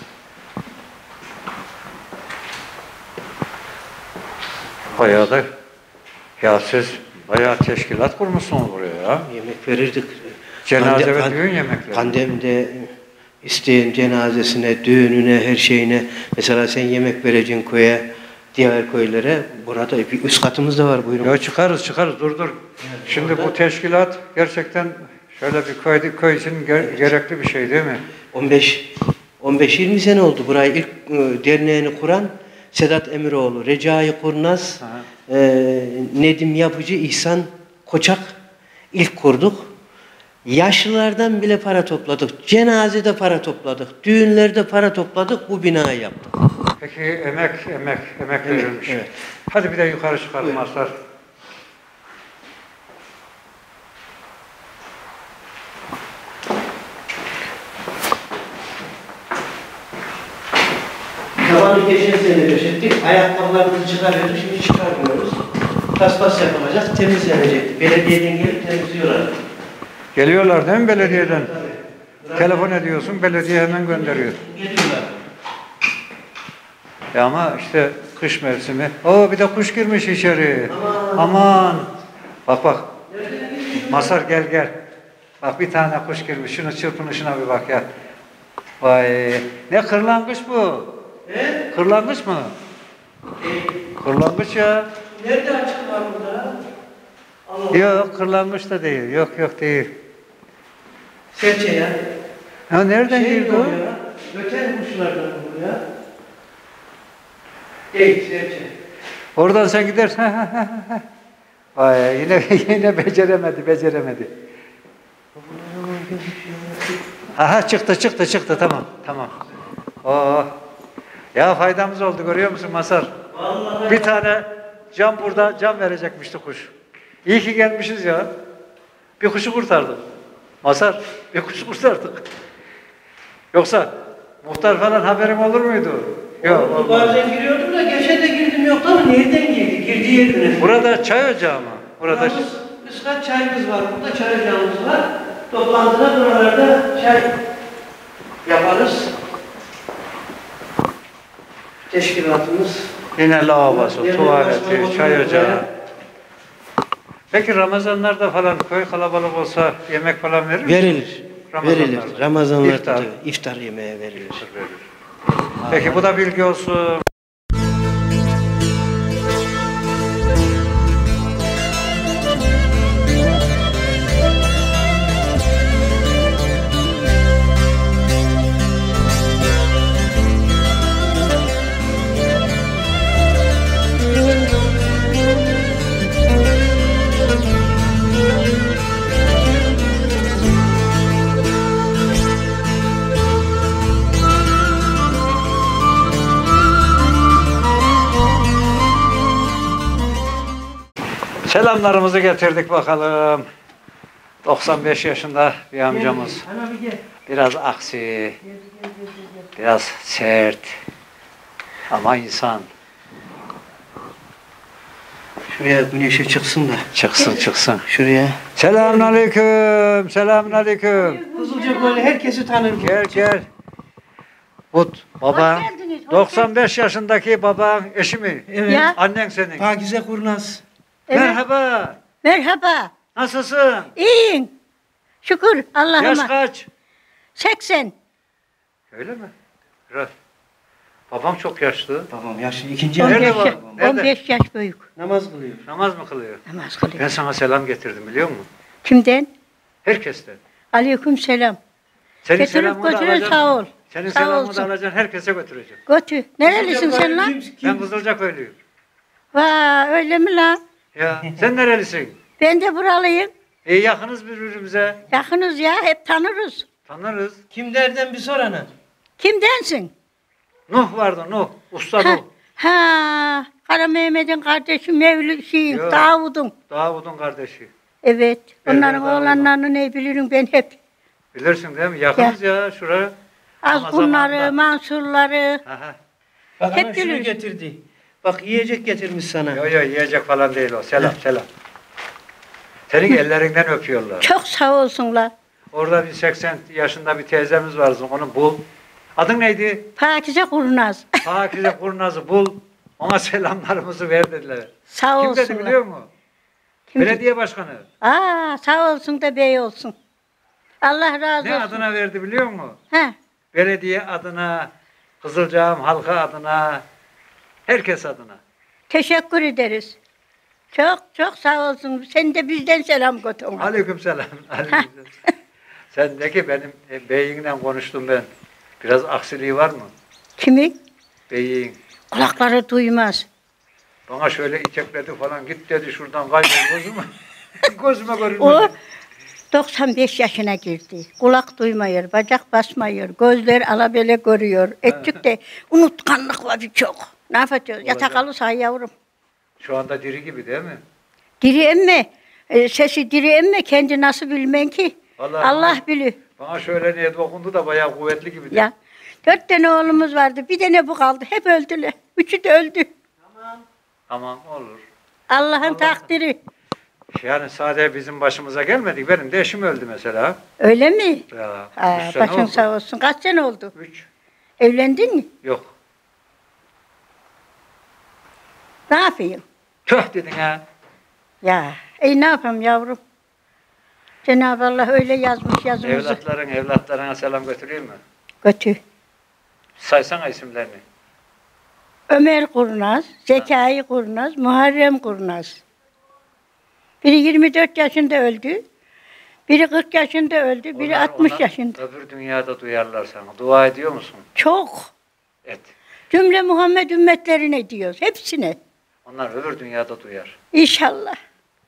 Bayağı da ya siz bayağı teşkilat kurmuşsunuz buraya ya. Yemek verirdik. Cenaze ve düğün yemekleri. Pandemide isteyen cenazesine, düğününe, her şeyine. Mesela sen yemek vereceksin köye, diğer köylere. Burada bir üst katımız da var, buyurun. Yo, çıkarız dur. Evet, şimdi orada, bu teşkilat gerçekten şöyle bir köy için gerekli bir şey değil mi? 15-20 sene oldu burayı ilk derneğini kuran Sedat Emiroğlu, Recai Kurnaz, Nedim Yapıcı, İhsan Koçak ilk kurduk. Yaşlılardan bile para topladık. Cenazede para topladık. Düğünlerde para topladık. Bu binayı yaptık. Peki emek verilmiş. Evet. Hadi bir de yukarı çıkalım Mazhar. Tavanı geçen sene döşettik. Ayakkabılarımızı çıkarıyorduk. Şimdi çıkarmıyoruz. Paspas yapılacak. Temizlenecek. Belediyeden gelip temizliyorlar. Geliyorlar değil mi belediyeden? Tabii. Telefon ediyorsun, belediye hemen gönderiyor. Geliyorlar. Ama işte kış mevsimi. Bir de kuş girmiş içeri. Aman. Bak. Mazhar gel. Bak bir tane kuş girmiş. Şunun çırpınışına bir bak ya. Vay. Ne kırlangıç bu? Kırlangıç mı? Kırlangıç ya. Nerede açık var burada? Yok, kırlangıç da değil. Yok değil. Serçe ya. Ha, nereden girdi o? Öten kuşlardan bu ya. Değil, serçe. Oradan sen gidersin. Vay, yine beceremedi. Aha çıktı tamam. Ya faydamız oldu, görüyor musun Mazhar? Vallahi Bir tane cam verecekmişti kuş. İyi ki gelmişiz ya. Bir kuşu kurtardık. Mazhar, bir kuşu kurtardık. Yoksa muhtar falan haberim olur muydu? Yok. Bazen giriyordum da geçe de girdim yoktu ama nereden girdi? Girdiği yerine. Burada çay ocağı mı? Burada Üst kat çayımız var. Burada çay ocağımız var. Toplantıda buralarda çay yaparız. Teşkilatımız. yine lavabosu, tuvaleti, çay ocağı. Peki Ramazanlarda falan köy kalabalık olsa yemek falan verir mi? Verilir. Ramazanlarda İftar. iftar yemeği verilir. Peki bu da bilgi olsun. Selamlarımızı getirdik bakalım. 95 yaşında bir amcamız. Ana bir gel. Biraz aksi, biraz sert ama insan. Şuraya güneşe çıksın da. Çıksın. Şuraya. Selamünaleyküm, selamünaleyküm. Kızılca böyle herkesi tanır bu. Gel. Bu baban, 95 yaşındaki baban eşi mi? Evet. Ya. Annen senin. Pakize Kurnaz. Evet. Merhaba, Merhaba. nasılsın? İyiyim. Şükür Yaş Allah'ıma. kaç? 80. Öyle mi? Biraz. Babam çok yaşlı. Tamam yaşlı ikinci 15, Nerede var? Nerede? 15 yaş büyük. namaz kılıyor. Namaz mı kılıyor? Namaz Ben kılıyor. sana selam getirdim biliyor musun? Kimden? Herkesten. Aleyküm selam. Senin Getirip selamını da götürün alacaksın. sağ ol. Senin Sağ selamını da olsun. alacaksın, herkese götüreceksin. Götür. Nerelisin sen lan? Ben Kızılcaköylüyüm. Vay öyle mi lan? Ya sen nerelisin? Ben de buralıyım. Yakınız birbirimize. Yakınız ya hep tanırız. Tanırız. Kimlerden bir sor ana. Kimdensin? Nuh vardı Nuh. Usta Ha, Nuh. ha Kara Mehmet'in kardeşi Yok. Davud'un. Davud'un kardeşi. Evet. Evet, Onların Davud'un. oğlanlarını ne bilirim ben hep. Bilirsin değil mi? Yakınız ya şuraya. Ama Azgunları, zamanında. Mansurları. Aha. Bak Hep ana şunu biliriz. getirdi. Bak yiyecek getirmiş sana. Yo yiyecek falan değil o. Selam. Senin ellerinden öpüyorlar. Çok sağ olsunlar. Orada bir 80 yaşında bir teyzemiz vardı. Onu bul. Adın neydi? Pakize Kurnaz. Pakize Kurnaz'ı bul. Ona selamlarımızı ver dediler. Sağ Kim dedi olsunlar. biliyor musun? Kim dedi? Belediye başkanı. Sağ olsun da bey olsun. Allah razı Ne olsun. adına verdi biliyor musun? He, Belediye adına, Kızılcahamam halkı adına, herkes adına. teşekkür ederiz. Çok sağ olsun. Sen de bizden selam götür. Aleykümselam. Aleykümselam. Sen de ki benim beyinle konuştum ben. Biraz aksiliği var mı? Kimin? Beyin. Kulakları duymaz. Bana şöyle itekledi falan. Git dedi şuradan kaybol gözüme. Gözüme görünmedi. O 95 yaşına girdi. Kulak duymuyor, bacak basmıyor, gözler alabele görüyor. Etçik de unutkanlık var birçok. Ne yapacağız? Yatak alırsa yavrum. Şu anda diri gibi değil mi? Diri emme, sesi diri emme kendi nasıl bilmen ki? Vallahi Allah bilir. Bana şöyle niye dokundu da bayağı kuvvetli gibi. Ya 4 tane oğlumuz vardı. Bir tane bu kaldı. Hep öldüler. Üçü de öldü. Tamam olur. Allah'ın takdiri. Yani sadece bizim başımıza gelmedi. Benim de eşim öldü mesela. Öyle mi? Ya, Aa, 3 sene başın oldu. sağ olsun. Kaç sene oldu? 3. Evlendin mi? Yok. Ne yapayım? Tüh dedin ha. Ya, ne yapayım yavrum? Cenab-ı Allah öyle yazmış yazımızı. Evlatlarına selam götüreyim mi? Götür. Saysana isimlerini. Ömer Kurnaz, Zekai Kurnaz, Muharrem Kurnaz. Biri 24 yaşında öldü. Biri 40 yaşında öldü. Biri 60 yaşında. Öbür dünyada duyarlar sana. Dua ediyor musun? Çok. Et. Cümle Muhammed ümmetlerine diyoruz. Hepsine. Onlar öbür dünyada duyar. İnşallah.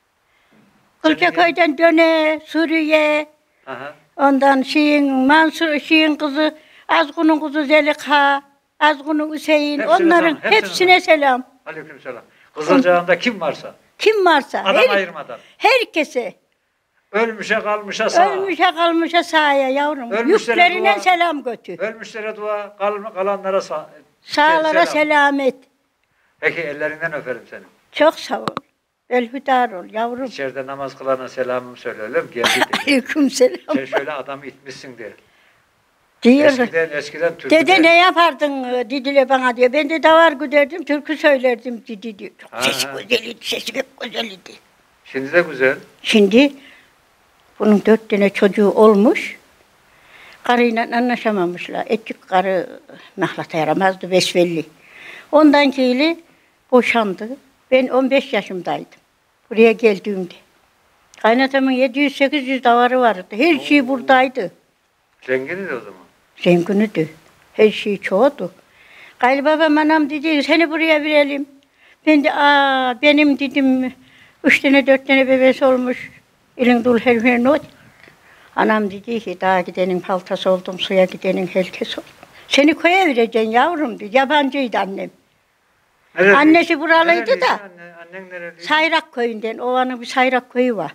Kılçaköy'den döne, Suriye, Aha. ondan Mansur Şiin kızı, Azgun'un kızı Zelika, Azgun'un Hüseyin, Hepsine onların selam, hepsine hepsine selam. Aleykümselam. Kızılcağında kim varsa. Kim varsa, Adam ayırmadan. herkese, Ölmüşe kalmışa sağ. ölmüşe kalmışa sahaya yavrum. Ölmüşlere Yüklerine dua. selam götür. Ölmüşlere dua, kalanlara sağ. Sağlara selamet. Peki ellerinden öperim seni. Çok sağ ol. Elhüdar ol yavrum. İçeride namaz kılana selamımı söyle öyle mi? Geldi diye. Aleyküm selam. Sen şöyle adamı itmişsin diye. Diyor. Eskiden türküde. Dede ne yapardın dediler bana diyor. Ben de davar güderdim, türkü söylerdim dedi diyor. Çok sesi Ha. güzeldi, sesi pek güzeldi. Şimdi de güzel. Şimdi bunun 4 tane çocuğu olmuş. Karıyla anlaşamamışlar. Etçik karı nahlata yaramazdı, besbelli. Ondan keyli boşandı. Ben 15 yaşımdaydım. Buraya geldiğimde. Kaynatamın 700-800 davarı vardı. Her şey buradaydı. Zenginiz o zaman. Zenginiydi. Her şey çoğdu. Babam anam dedi seni buraya verelim. Ben de benim dedim 3 tane 4 tane bebesi olmuş. Elin dul her not. Anam dedi ki dağa gidenin paltası oldum, suya gidenin herkes oldum. Seni koya vereceksin yavrum dedi. Yabancıydı annem. Nereli? Annesi buralıydı Nereliydi da. Annen nereliydi? Sayrak köyünden. Ovanın bir Sayrak köyü var.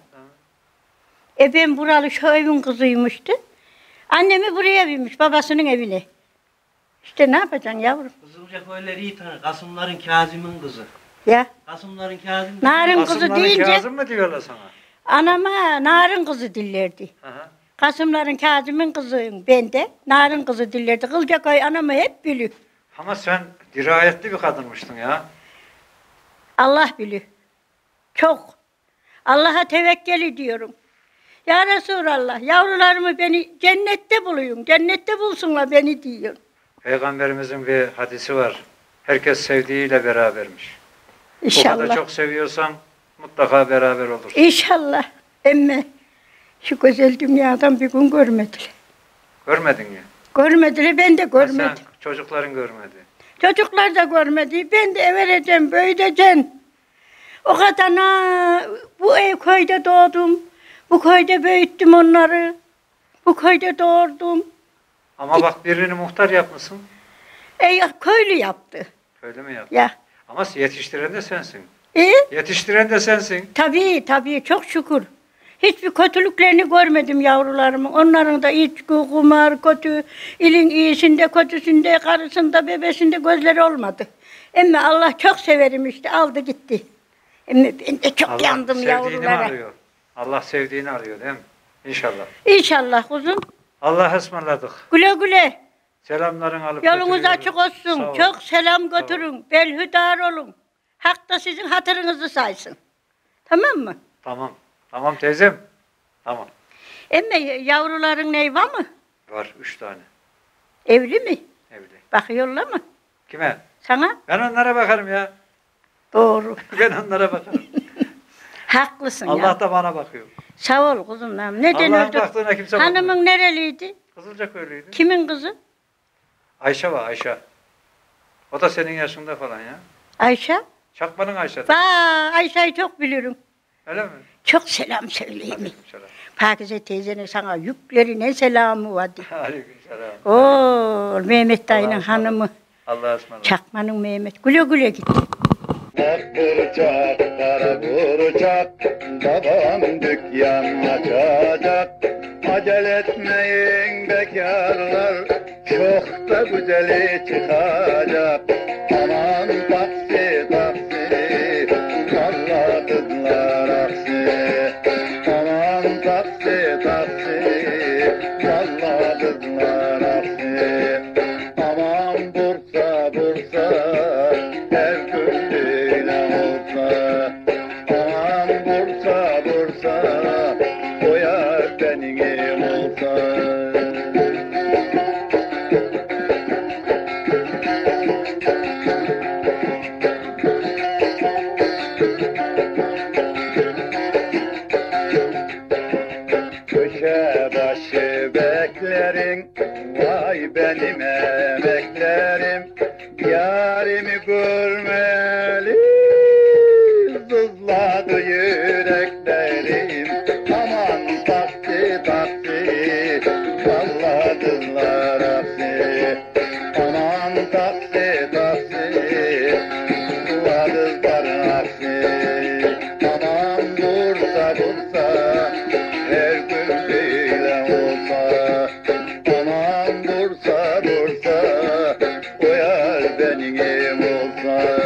Ben buralı şu evin kızıymıştı. Annemi buraya binmiş babasının evine. İşte ne yapacaksın yavrum? Kızılca köyleri iyi tanır. Kasımların Kazım'ın kızı. Ya Kasımların Kazım. Narın kızı Kasımların deyince Kazım mı diyorlar sana? anama Narın kızı dillerdi. Aha. Kasımların Kazım'ın kızıyım ben de. Narın kızı dillerdi. Kılcaköy anamı hep biliyor. Ama sen dirayetli bir kadınmıştın ya. Allah biliyor. Çok. Allah'a tevekkül ediyorum. Ya Resulallah yavrularımı beni cennette bulayım. Cennette bulsunlar beni diyor. Peygamberimizin bir hadisi var. Herkes sevdiğiyle berabermiş. O kadar İnşallah. çok seviyorsan mutlaka beraber olursun. İnşallah. Emme şu güzel dünyadan bir gün görmediler. Görmedin ya. Görmediler ben de Ha, görmedim. sen çocukların görmedi. Çocuklar da görmedi. Ben de evereceğim, büyüteceğim. O kadar bu köyde doğdum. Bu köyde büyüttüm onları. Bu köyde doğurdum. Ama bak birini muhtar yapmışsın. Köylü yaptı. Öyle mi yaptın? Ya. Ama yetiştiren de sensin. E? Yetiştiren de sensin. Tabii çok şükür. Hiçbir kötülüklerini görmedim yavrularımın. Onların da içki, kumar, kötü, ilin iyisinde, kötüsünde, karısında, bebesinde gözleri olmadı. Ama Allah çok severim işte, aldı gitti. Ama ben de çok Allah yandım sevdiğini yavrulara. arıyor. Allah sevdiğini arıyor değil mi? İnşallah. İnşallah kuzum. Allah ısmarladık. Güle güle. Selamların alıp Yolunuz götürüyorum. açık Sağ olsun. ol. Çok selam götürün. Belhudar olun. Hak da sizin hatırınızı saysın. Tamam mı? Tamam. Tamam teyzem. Tamam. Ama yavruların ney var mı? Var 3 tane Evli mi? evli. Bakıyorlar mı? Kime? Sana? Ben onlara bakarım ya. Doğru. Ben onlara bakarım. Haklısın Allah ya. da bana bakıyor. Sağ ol kuzum. Neden Allah'ın öldün? baktığına kimse bakmıyor. Hanımın nereliydi? Kızılcaköylüydü. Kimin kızı? Ayşe var Ayşe. O da senin yaşında falan ya. Ayşe. Çakmanın Ayşe. Ayşe'yi çok bilirim. Öyle mi? Çok selam söyleyeyim. Aleykümselam. Pakize teyzenin sana yüklerine selamı vardı. Aleykümselam. Oo, Mehmet dayının ısmarladık. hanımı. Allah'a ısmarladık. Çakmanın Mehmet. Güle güle git. Ak vuracak, kara vuracak, babam dükkan açacak. Acele etmeyin bekarlar, çok da güzeli çıkacak. Aman taksi taksi, valla kızlar aksi. Aman taksi taksi, valla kızlar aksi. Aman Bursa Bursa, her köşeyle olsa. Aman Bursa Bursa, o yar benim olsa. Köşe başı beklerim, vay benim emeklerim. Yarimi görmeli, sızladı yüreklerim. Aman taksi taksi, vallahi kızlar aksi. Aman taksi taksi, vallahi kızlar aksi. Aman Bursa Bursa, her gün böyle olsa. Aman Bursa Bursa, o yar benim olsa.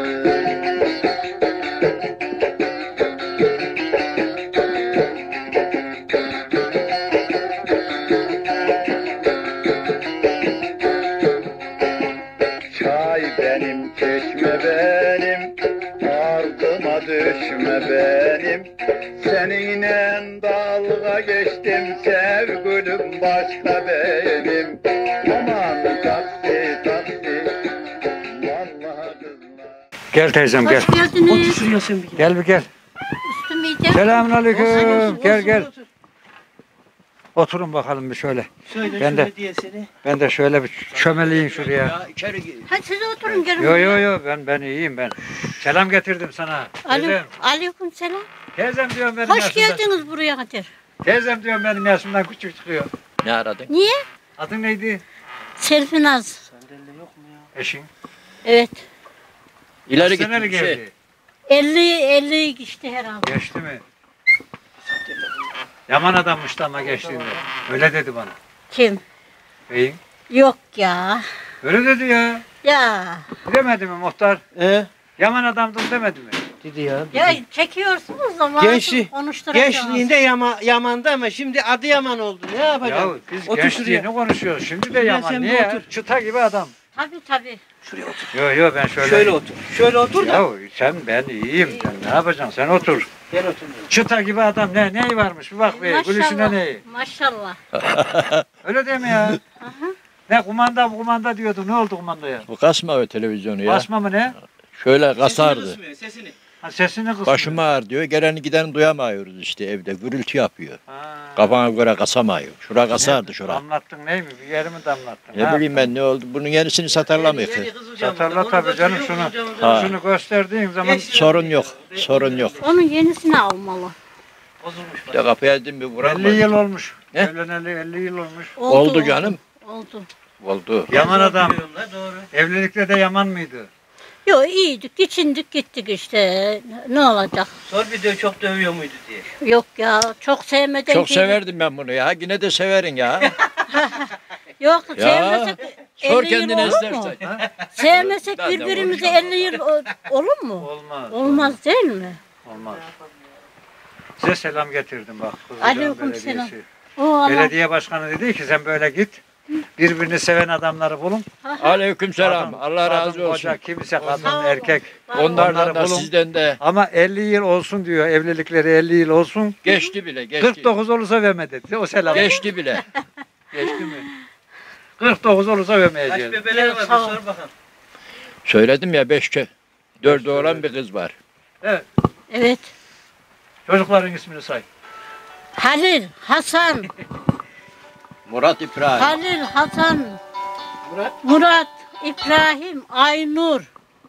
Çay benim, çeşme benim, ardıma düşme benim. Seninle dalga geçtim, sevgilim başka benim. Aman taksi taksi, vallahi kızlar. Gel teyzem gel. geldiniz. Oturuyorsun bir Gel bir gel. Üstümü Selamünaleyküm. Gel gel. Oturun bakalım bir şöyle. Söyle Ben şu de- hediyesini. Ben de şöyle bir çömeleyim şuraya. Hadi siz oturun gelin. Yo ben iyiyim ben. Selam getirdim sana. Teyzem. Aleyküm selam. Teyzem diyorum benim Hoş yaşımdan. geldiniz buraya Kadir. Teyzem diyorum benim yaşımdan küçük çıkıyor. Ne aradın? Niye? Adın neydi? Selfinaz. Sandalye yok mu ya? Eşin. Evet. İleri Kaç senelik gittim. evli? 50 geçti herhalde. Geçti mi? Yaman adammıştı ama geçtiğinde. Öyle dedi bana. Kim? Beyin. Yok ya. Öyle dedi ya. Ya. Demedi mi muhtar? He? Yaman adamdım demedi mi? Dedi ya. Ya çekiyorsunuz da Gençli- konuşturacağız. Gençliğinde Yaman'dı ama şimdi adı Yaman oldu. Ne Ya yapacağım? biz Otur gençliğini şuraya. konuşuyoruz. Şimdi de Şuraya Yaman. sen bir Niye ya? otur. Çıta gibi adam. Tabii. Yo ben şöyle. Şöyle otur. Şöyle otur da. Ya ben iyiyim. Sen ne yapacaksın? Sen otur. Gel otur. Çıta gibi adam neyi varmış? Bir bak be. Gülüşüne neyi? Maşallah. Öyle değil mi ya? Ne kumanda diyordu. Ne oldu kumandaya? Bu kasma o televizyonu ya. Basma mı ne? Şöyle kasardı. Sesini. Ha, sesini kısmıyor. Başım ağrı diyor. Geleni gideni duyamıyoruz işte evde. Gürültü yapıyor. Ha. Kafana göre kasamıyor. Şura kasardı şura. Damlattın ne mi? Bir yerimi damlattın. Ne bileyim ben ne oldu. Bunun yenisini satarlar mı? Satarla tabii canım şunu. Ha. Şunu gösterdiğin zaman Sorun yok. Sorun yok. Onun yenisini almalı. Bir de kapıya dedim bir vurar 50 yıl olmuş. Ne? Evleneli 50 yıl olmuş. Oldu canım. Oldu. Oldu. Yaman adam. Evlilikte de yaman mıydı? Yok iyiydik, geçindik gittik işte. Ne olacak? Sor bir de çok dövüyor muydu diye. Yok ya, çok sevmeden Çok ki- severdim ben bunu ya. Yine de severin ya. Yok, Ya, sevmesek Sor 50 yıl kendine olur mu? istersen. Sevmesek Ben de birbirimizi konuşamam. 50 yıl olur mu? Olmaz. Olmaz değil mi? Olmaz. Size selam getirdim bak. Kızılcan Aleyküm Belediyesi. selam. O Allah. Belediye başkanı dedi ki sen böyle git. Birbirini seven adamları bulun. Aleyküm selam. Kadın- Allah razı kadın, olsun. Koca, kimse kadın, Sağ olun. erkek. Onlardan Onları da bulun. sizden de Ama 50 yıl olsun diyor. Evlilikleri 50 yıl olsun. geçti bile. Geçti. 49 olursa verme dedi. O selam. Geçti bile. Geçti mi? 49 olursa vermeyeceğiz. bebeleri var? Sağ ol. Sor bakalım. Söyledim ya 5 4 oğlan bir kız var. Evet. Çocukların ismini say. Halil, Hasan, Murat İbrahim. Halil, Hasan, Murat, İbrahim, Aynur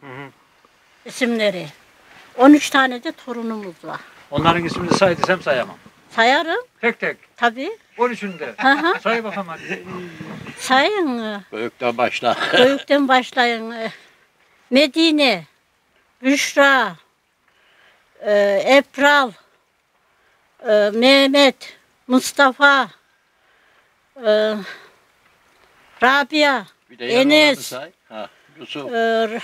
isimleri. 13 tane de torunumuz var. Onların ismini say desem sayamam. Sayarım Tek tek. tabii. 13'ünde. Hı hı. Say bakalım hadi. Sayın. Büyükten başla. Büyükten başlayın. Medine, Büşra, Ebral, Mehmet, Mustafa, Rabia, Bir de Enes. yanlarını say. Ha, Yusuf.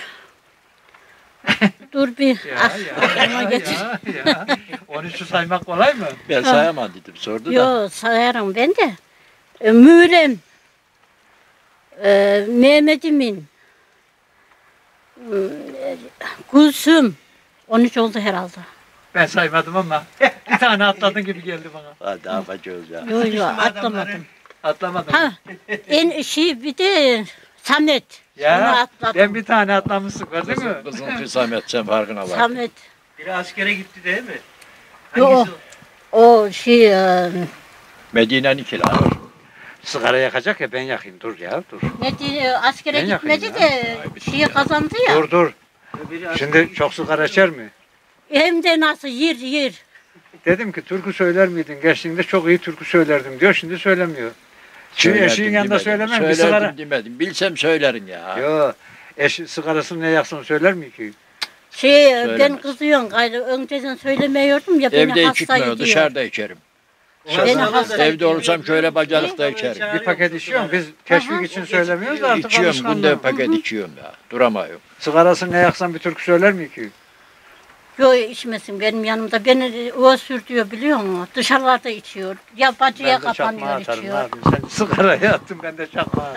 Dur bir. Ya aklıma getir. ya. 13'ü saymak kolay mı? Ben sayamam dedim. Sordu da. Yo sayarım ben de. Mürem, Mehmet Emin, Gülsüm. 13 oldu herhalde. Ben saymadım ama bir tane atladın gibi geldi bana. Hadi yapacağız ya. Yo yo atlamadım. Atlamadım. Ha en bir de Samet. Onu Ya atladım. ben bir tane atlamışsın gördün mü? Kızın kısamet sen farkına bak. Samet. Biri askere gitti değil mi? Yo, Hangisi o Medine'nin kiları. Sigara yakacak ya ben yakayım dur ya dur. ne diye askere Ben yakayım gitmedi ya. de kazandı ya. Dur. Biri Şimdi çok sigara içer mi? Hem de nasıl yer. Dedim ki türkü söyler miydin? Gençliğinde çok iyi türkü söylerdim diyor. Şimdi söylemiyor. Şimdi Söylerdim eşiğin yanında demedim. söylemem. Bir Söylerdim sigara. demedim. Bilsem söylerim ya. Yo. Sigarasını ne yaksın söyler mi ki? Ben Söylemez. kızıyorum gayrı önceden söylemiyordum ya beni Evde hasta içmiyor. ediyor. Dışarıda içerim. Beni hasta Evde olursam şöyle bacalıkta içerim. Bir paket içiyorum. Biz teşvik için söylemiyoruz da artık İçiyorum. alışkanlığı. Günde paket içiyorum ya. Duramıyorum. Sigarasını ne yaksan bir türkü söyler mi ki? Yok içmesin benim yanımda. Beni o sürtüyor biliyor musun? Dışarılarda içiyor. Ya bacıya Ben de çakmağı kapanıyor atarım. Ne içiyor. yapayım? Sen sigaraya attın ben de çakmağı.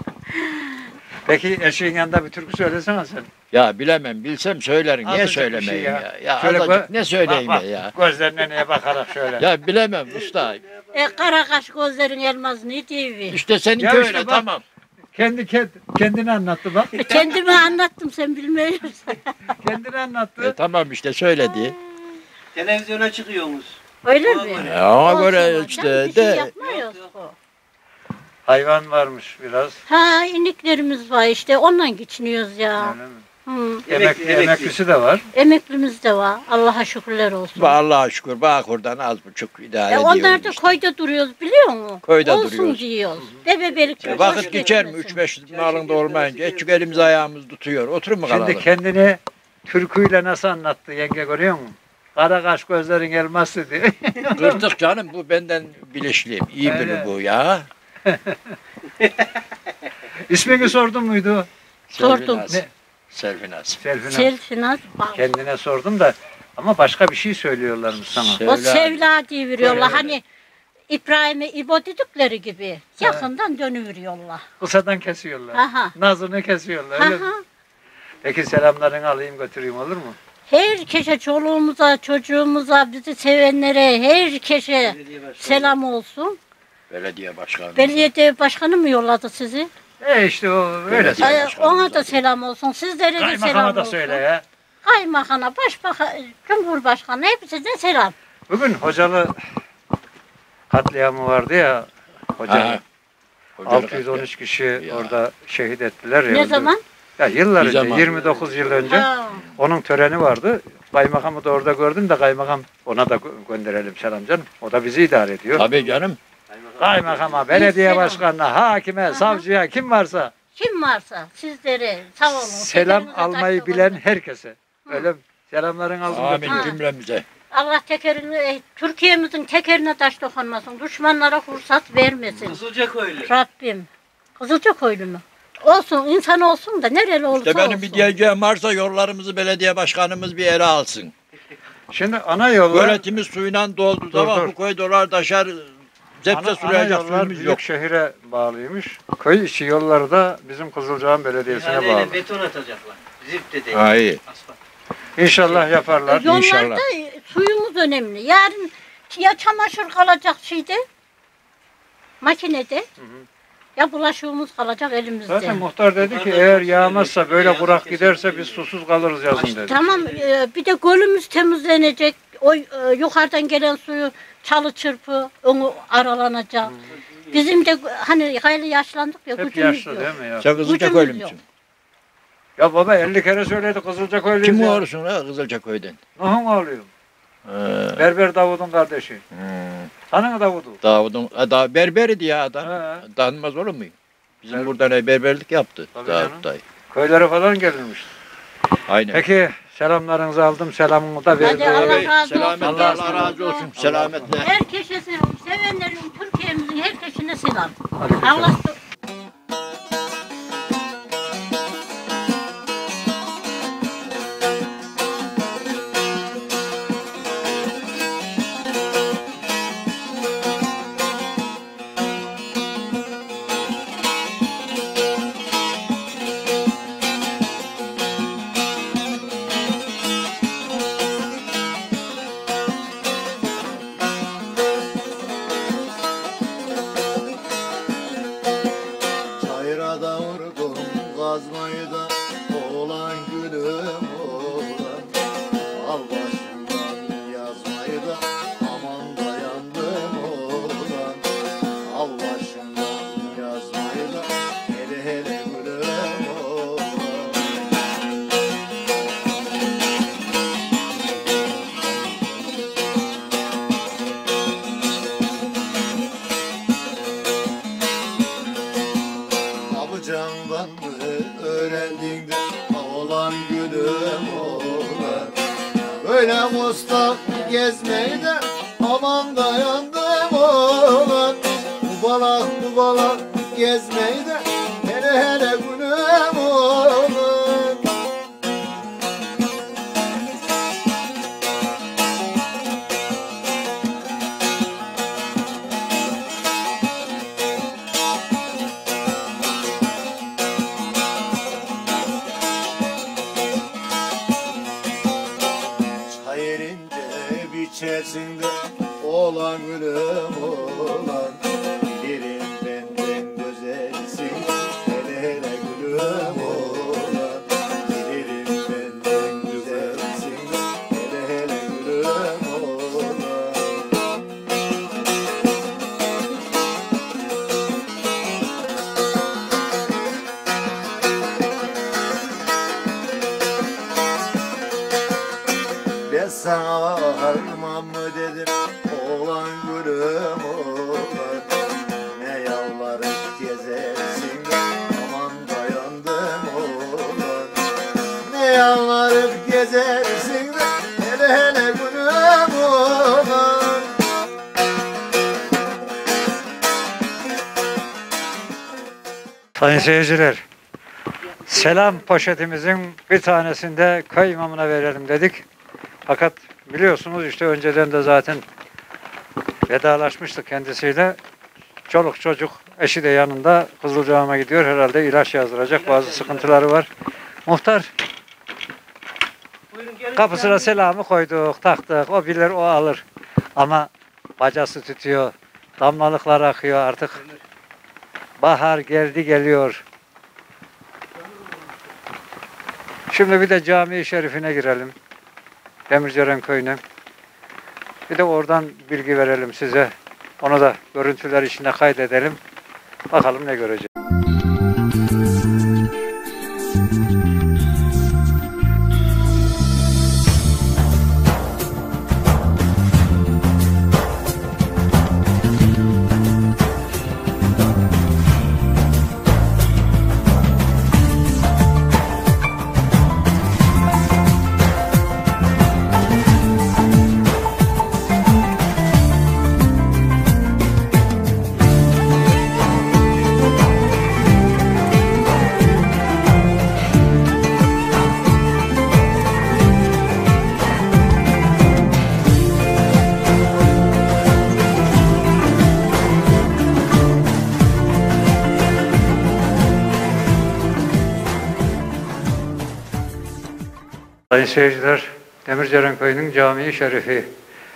Peki eşeğin yanında bir türkü söylesene sen. Ya bilemem. Bilsem söylerim. Niye Azıcık bir söylemeyeyim şey ya? Ya Şöyle azıcık gö- ne söyleyeyim bak, ya? Gözlerine neye bakarak şöyle. Ya bilemem usta. Kara kaş gözlerin elmaz ne diyeyim. İşte seninki Ya öyle işte bak. tamam. Kendini anlattı bak. Kendimi anlattım sen bilmiyorsun. Kendini anlattı. Tamam işte söyledi. televizyona çıkıyorsunuz. Öyle mi? Ya ona Olsun göre hocam, işte bir şey de yapmıyoruz. Hayvan varmış biraz. Ha iniklerimiz var işte ondan geçiniyoruz ya. Öyle mi? Hı. Emeklisi de var. Emeklimiz de var. Allah'a şükürler olsun. Allah'a şükür bak oradan az buçuk idare Onlar ediyoruz da işte. koyda duruyoruz biliyor musun? Koyda olsun duruyoruz. diyoruz. Bebebelik Vakit geçer mi? 3-5 malında olmayınca. Çünkü elimiz ayağımız tutuyor. Oturun mu kalalım? Şimdi kendini türküyle nasıl anlattı yenge görüyor musun? Kara kaş gözlerin elması diye. Kırtık canım bu benden bilinçliyim. İyi biri Evet. bu ya. İsmini sordun muydu? Sordum. Selfinaz. Ne? Selfinaz. Selfinaz. Selfinaz. Kendine sordum da ama başka bir şey söylüyorlarmış sana. O Sevla diye veriyorlar. Öyle. Hani İbrahim'e İbo dedikleri gibi yakından dönüveriyorlar. Kısadan kesiyorlar. Aha. Nazını kesiyorlar. Öyle mi? Aha. Peki selamlarını alayım götüreyim olur mu? Herkese, çoluğumuza, çocuğumuza, bizi sevenlere, herkese selam olsun. Belediye başkanı. Belediye başkanı mı yolladı sizi? İşte o öyle. Belediye Ay, başkanı ona da zaten. selam olsun. Sizlere de selam Kaymakama da olsun. söyle ya. Kaymakana, başbakan, cumhurbaşkanı hepsine selam. Bugün Hocalı katliamı vardı ya. Hocalı. Ha. Hocalık 613 kişi Ya. orada şehit ettiler ya. Ne zaman? Ya yıllar Bir önce, zaman. 29 yıl önce Ha. onun töreni vardı. Kaymakamı da orada gördüm de kaymakam ona da gönderelim selam canım. O da bizi idare ediyor. Tabii canım. Kaymakama, belediye Selam. başkanına, hakime, savcıya kim varsa Kim varsa sizlere sağ olun. selam Tekerinize almayı taş bilen koyun. herkese. Öyle mi? Selamların aldım. Amin götürün. cümlemize. Allah tekerini, Türkiye'mizin tekerine taş dokunmasın. Düşmanlara fırsat vermesin. Kızılcaköylü. Rabbim. Kızılcaköylü mü? Olsun, insan olsun da nereli olursa İşte benim olsun. bir diyeceğim varsa yollarımızı belediye başkanımız bir ele alsın. Şimdi ana yollar, Göletimiz suyla doldu da dur. bu koy dolar taşar. Zepse ana sulayacak yollar suyumuz büyük yok. şehire bağlıymış. Köy içi yolları da bizim Kızılcahamam Belediyesi'ne bağlı. İhaleyle beton atacaklar. Zift de değil. Hayır. Asfalt. İnşallah yaparlar. Yollarda İnşallah. suyumuz önemli. Yarın ya çamaşır kalacak şeyde, makinede, ya bulaşığımız kalacak elimizde. Zaten muhtar dedi ki eğer yağmazsa böyle kurak giderse biz susuz kalırız yazın dedi. Tamam, bir de gölümüz temizlenecek. O yukarıdan gelen suyu çalı çırpı onu aralanacak. Bizim de hani hayli yaşlandık ya, Hep gücümüz yaşlı yok. değil mi ya? Sen Kızılcaköylü Gücümüz yok. müsün? Ya baba 50 kere söyledi Kızılcaköylüyüz Kim ya. olursun ha Kızılcaköy'den? Nuh'un oğluyum. Ee, Berber Davud'un kardeşi. hmm, Tanın Davud'u. Davud'un, da berberdi ya adam. He. Tanınmaz olur mu? Bizim Ber- burada ne berberlik yaptı. Tabii Davut canım. dayı. Köylere falan gelirmiş. Aynen. Peki selamlarınızı aldım. Selamımı da verdim. Hadi Allah razı Selametle, olsun. Allah razı olsun. Selametle. Herkese selam. Sevenlerin, Türkiye'mizin herkesine selam. Aleyküm Allah Çayıra da vurdum kazmayı da oğlan gülüm oğlan. Al başımdan yazmayı da aman dayandım oğlan. Al başımdan yazmayı da hele hele gülüm oğlan. Abucandan mı öğrendin de oğlan gülüm oğlan. Böyle mustak gezmeyi de aman dayandım oğlan. Bu balak gezmeyi de hele hele gülüm oğlan. Çayırınca biçersinde oğlan gülüm oğlan. Bilirim benden güzelsin hele hele gülüm oğlan. Bilirim benden güzelsin hele hele gülüm oğlan. Ben sana varmam mı dedim oğlan gülüm oğlan. gezersin de hele hele gülüm oğlan. Sayın seyirciler, selam poşetimizin bir tanesinde köy imamına verelim dedik. Fakat biliyorsunuz işte önceden de zaten vedalaşmıştık kendisiyle. Çoluk çocuk, eşi de yanında Kızılcahamam'a gidiyor. Herhalde ilaç yazdıracak, bazı sıkıntıları var. Muhtar, kapısına selamı koyduk, taktık. O bilir, o alır. Ama bacası tutuyor, damlalıklar akıyor artık. Bahar geldi geliyor. Şimdi bir de Cami-i Şerifine girelim. Demircören köyüne. Bir de oradan bilgi verelim size. Onu da görüntüler içinde kaydedelim. Bakalım ne göreceğiz. Sayın seyirciler, Demircören Köyü'nün Cami-i Şerifi.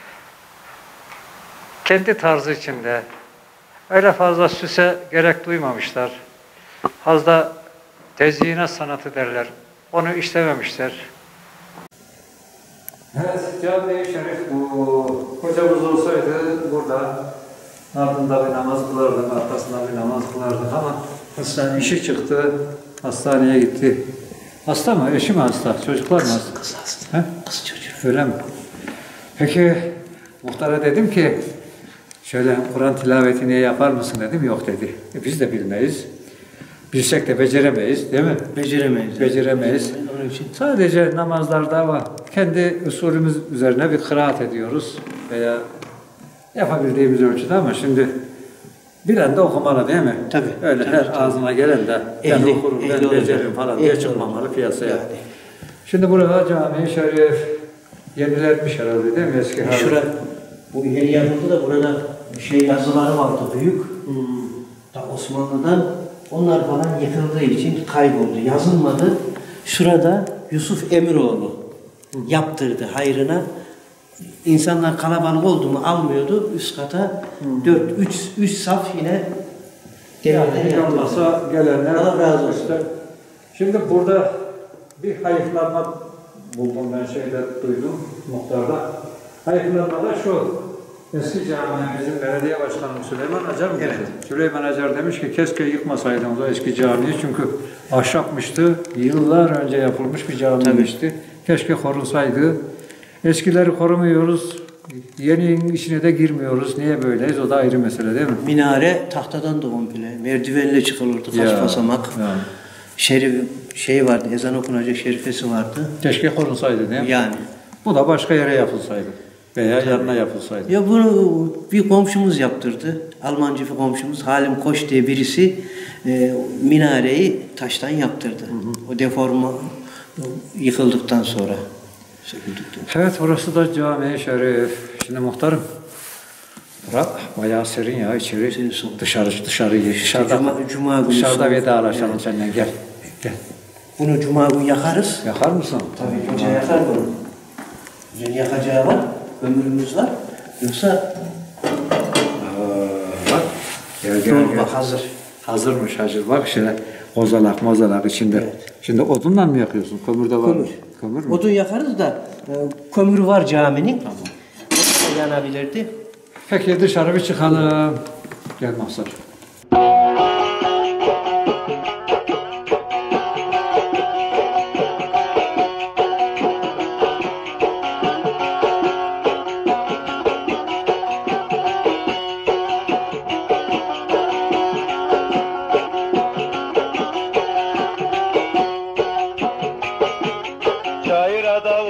Kendi tarzı içinde öyle fazla süse gerek duymamışlar. Fazla tezyinat sanatı derler. Onu işlememişler. Evet, Cami-i Şerif bu. Hocamız olsaydı burada ardında bir namaz kılardık, arkasında bir namaz kılardık ama işi çıktı, hastaneye gitti. Hasta mı? Eşi mi hasta? Çocuklar mı hasta? Kız hasta. He? Kız çocuğu. Öyle mi? Peki muhtara dedim ki şöyle Kur'an tilavetini yapar mısın dedim. Yok dedi. Biz de bilmeyiz. Bilsek de beceremeyiz değil mi? Beceremeyiz. Beceremeyiz. Onun için. Sadece namazlarda var. Kendi usulümüz üzerine bir kıraat ediyoruz. Veya yapabildiğimiz ölçüde ama şimdi bilen de okumalı değil mi? Tabii. Öyle tabii, her tabii. ağzına gelen de ben okurum, ben beceririm falan diye çıkmamalı piyasaya. Yani. Şimdi burada Cami-i Şerif yenilenmiş herhalde değil mi eski hali? Şura, bu yeni yapıldı da burada bir yazıları vardı büyük. Da Osmanlı'dan onlar falan yıkıldığı için kayboldu. Yazılmadı. Şurada Yusuf Emiroğlu yaptırdı hayrına. İnsanlar kalabalık oldu mu almıyordu. Üst kata 3 saf yine yani olmasa gelenler Allah razı olsun. Işte. Şimdi burada bir hayıflanma buldum ben duydum muhtarda. Hayıflanma da şu. Eski camimizin belediye başkanı Süleyman Acar mı? Evet. Süleyman Acar demiş ki keşke yıkmasaydınız o eski camiyi çünkü ahşapmıştı. Yıllar önce yapılmış bir camiymişti. Keşke korunsaydı. Eskileri korumuyoruz. Yeninin içine de girmiyoruz. Niye böyleyiz? O da ayrı mesele değil mi? Minare tahtadan da komple. Merdivenle çıkılırdı kaç basamak. Şerif vardı. Ezan okunacak şerifesi vardı. Keşke korunsaydı değil mi? Yani. Bu da başka yere yapılsaydı. Veya yanına yapılsaydı. Ya bunu bir komşumuz yaptırdı. Almancı bir komşumuz Halim Koç diye birisi minareyi taştan yaptırdı. O deforma yıkıldıktan sonra. Evet burası da Cami-i Şerif. Şimdi muhtarım. Bura bayağı serin ya içeri. Dışarıda vedalaşalım senden gel. Gel. Bunu cuma günü yakarız. Yakar mısın? Tabii hoca yakar bunu. Hocanın yakacağı var. Ömrümüz var. Yoksa bak. Gel. Bak hazır. Hazırmış hazır. Bak şöyle kozalak içinde. Evet. Şimdi odunla mı yakıyorsun? Kömür de var mı? Kömür mü? Odun yakarız da kömürü var caminin. Tamam. O da yanabilirdi. Peki dışarı bir çıkalım. Gel Mahsar. Çayıra dağ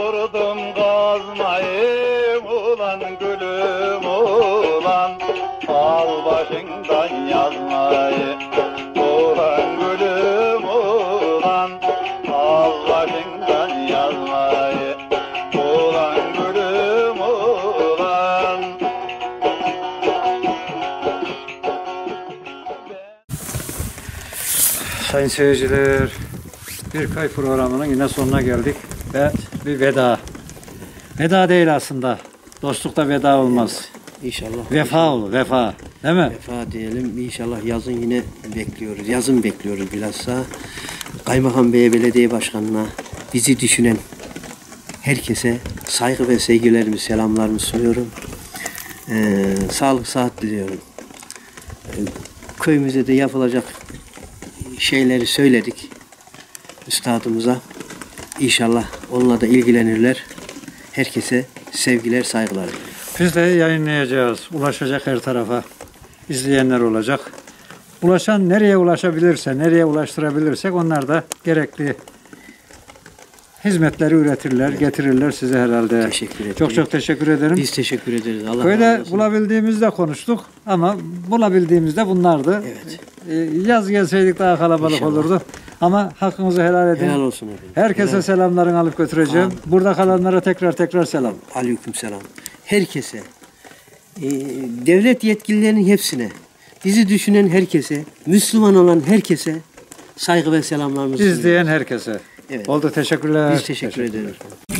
Sayın seyirciler, bir köy programının yine sonuna geldik ve bir veda. Veda değil aslında. Dostlukta veda olmaz. İnşallah. Vefa olur, vefa. Değil mi? Vefa diyelim. İnşallah yazın yine bekliyoruz. Yazın bekliyoruz bilhassa. Kaymakam Bey'e, belediye başkanına, bizi düşünen herkese saygı ve sevgilerimi, selamlarımı sunuyorum. Sağlık, sıhhat diliyorum. Köyümüzde de yapılacak şeyleri söyledik üstadımıza. İnşallah onunla da ilgilenirler. Herkese sevgiler, saygılar. Biz de yayınlayacağız. Ulaşacak her tarafa. İzleyenler olacak. Ulaşan nereye ulaşabilirse, nereye ulaştırabilirsek onlar da gerekli hizmetleri üretirler, getirirler size herhalde. Teşekkür ederim. Çok çok teşekkür ederim. Biz teşekkür ederiz. Allah razı Köyde olsun. bulabildiğimizde konuştuk ama bulabildiğimizde bunlardı. Evet. Yaz gelseydik daha kalabalık İnşallah. olurdu. Ama hakkınızı helal edin. Helal olsun efendim. Herkese Helal. selamlarını alıp götüreceğim. Amin. Burada kalanlara tekrar selam. Aleykümselam. Herkese, devlet yetkililerinin hepsine, bizi düşünen herkese, Müslüman olan herkese saygı ve selamlarımızı sunuyoruz. İzleyen herkese. Evet. Oldu, teşekkürler. Biz teşekkür ederiz.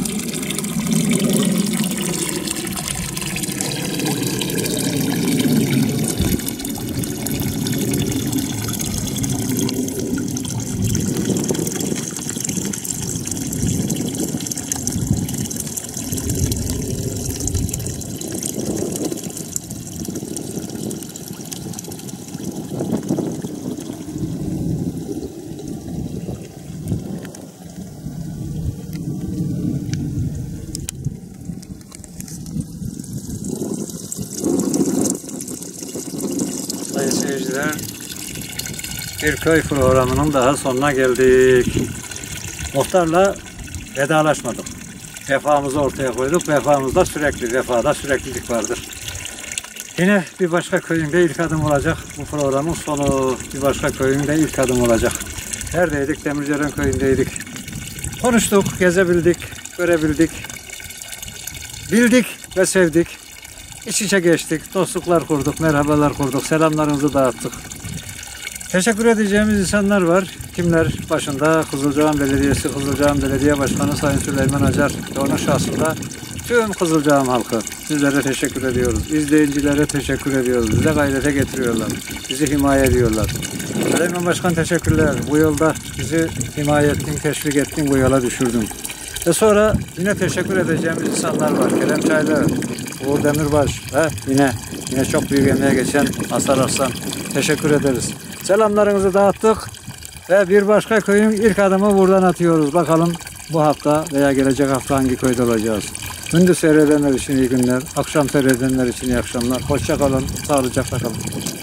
Sayın seyirciler, bir köy programının daha sonuna geldik. Muhtarla vedalaşmadık. Vefamızı ortaya koyduk. Vefamızda sürekli, vefada süreklilik vardır. Yine bir başka köyünde ilk adım olacak. Bu programın sonu bir başka köyünde ilk adım olacak. Neredeydik? Demircören köyündeydik. Konuştuk, gezebildik, görebildik. Bildik ve sevdik. İç içe geçtik, dostluklar kurduk, merhabalar kurduk, selamlarımızı dağıttık. Teşekkür edeceğimiz insanlar var. Kimler? Başında Kızılcahamam Belediyesi, Kızılcahamam Belediye Başkanı Sayın Süleyman Acar ve onun şahsında tüm Kızılcahamam halkı. Sizlere teşekkür ediyoruz. İzleyicilere teşekkür ediyoruz. Bize gayrete getiriyorlar. Bizi himaye ediyorlar. Süleyman Başkan teşekkürler. Bu yolda bizi himaye ettin, teşvik ettin, bu yola düşürdün. Ve sonra yine teşekkür edeceğimiz insanlar var. Kerem Çaylı, Uğur Demirbaş ve yine çok büyük emeğe geçen Asar Arslan. Teşekkür ederiz. Selamlarınızı dağıttık ve bir başka köyün ilk adımı buradan atıyoruz. Bakalım bu hafta veya gelecek hafta hangi köyde olacağız. Gündüz seyredenler için iyi günler, akşam seyredenler için iyi akşamlar. Hoşça kalın, sağlıcakla kalın.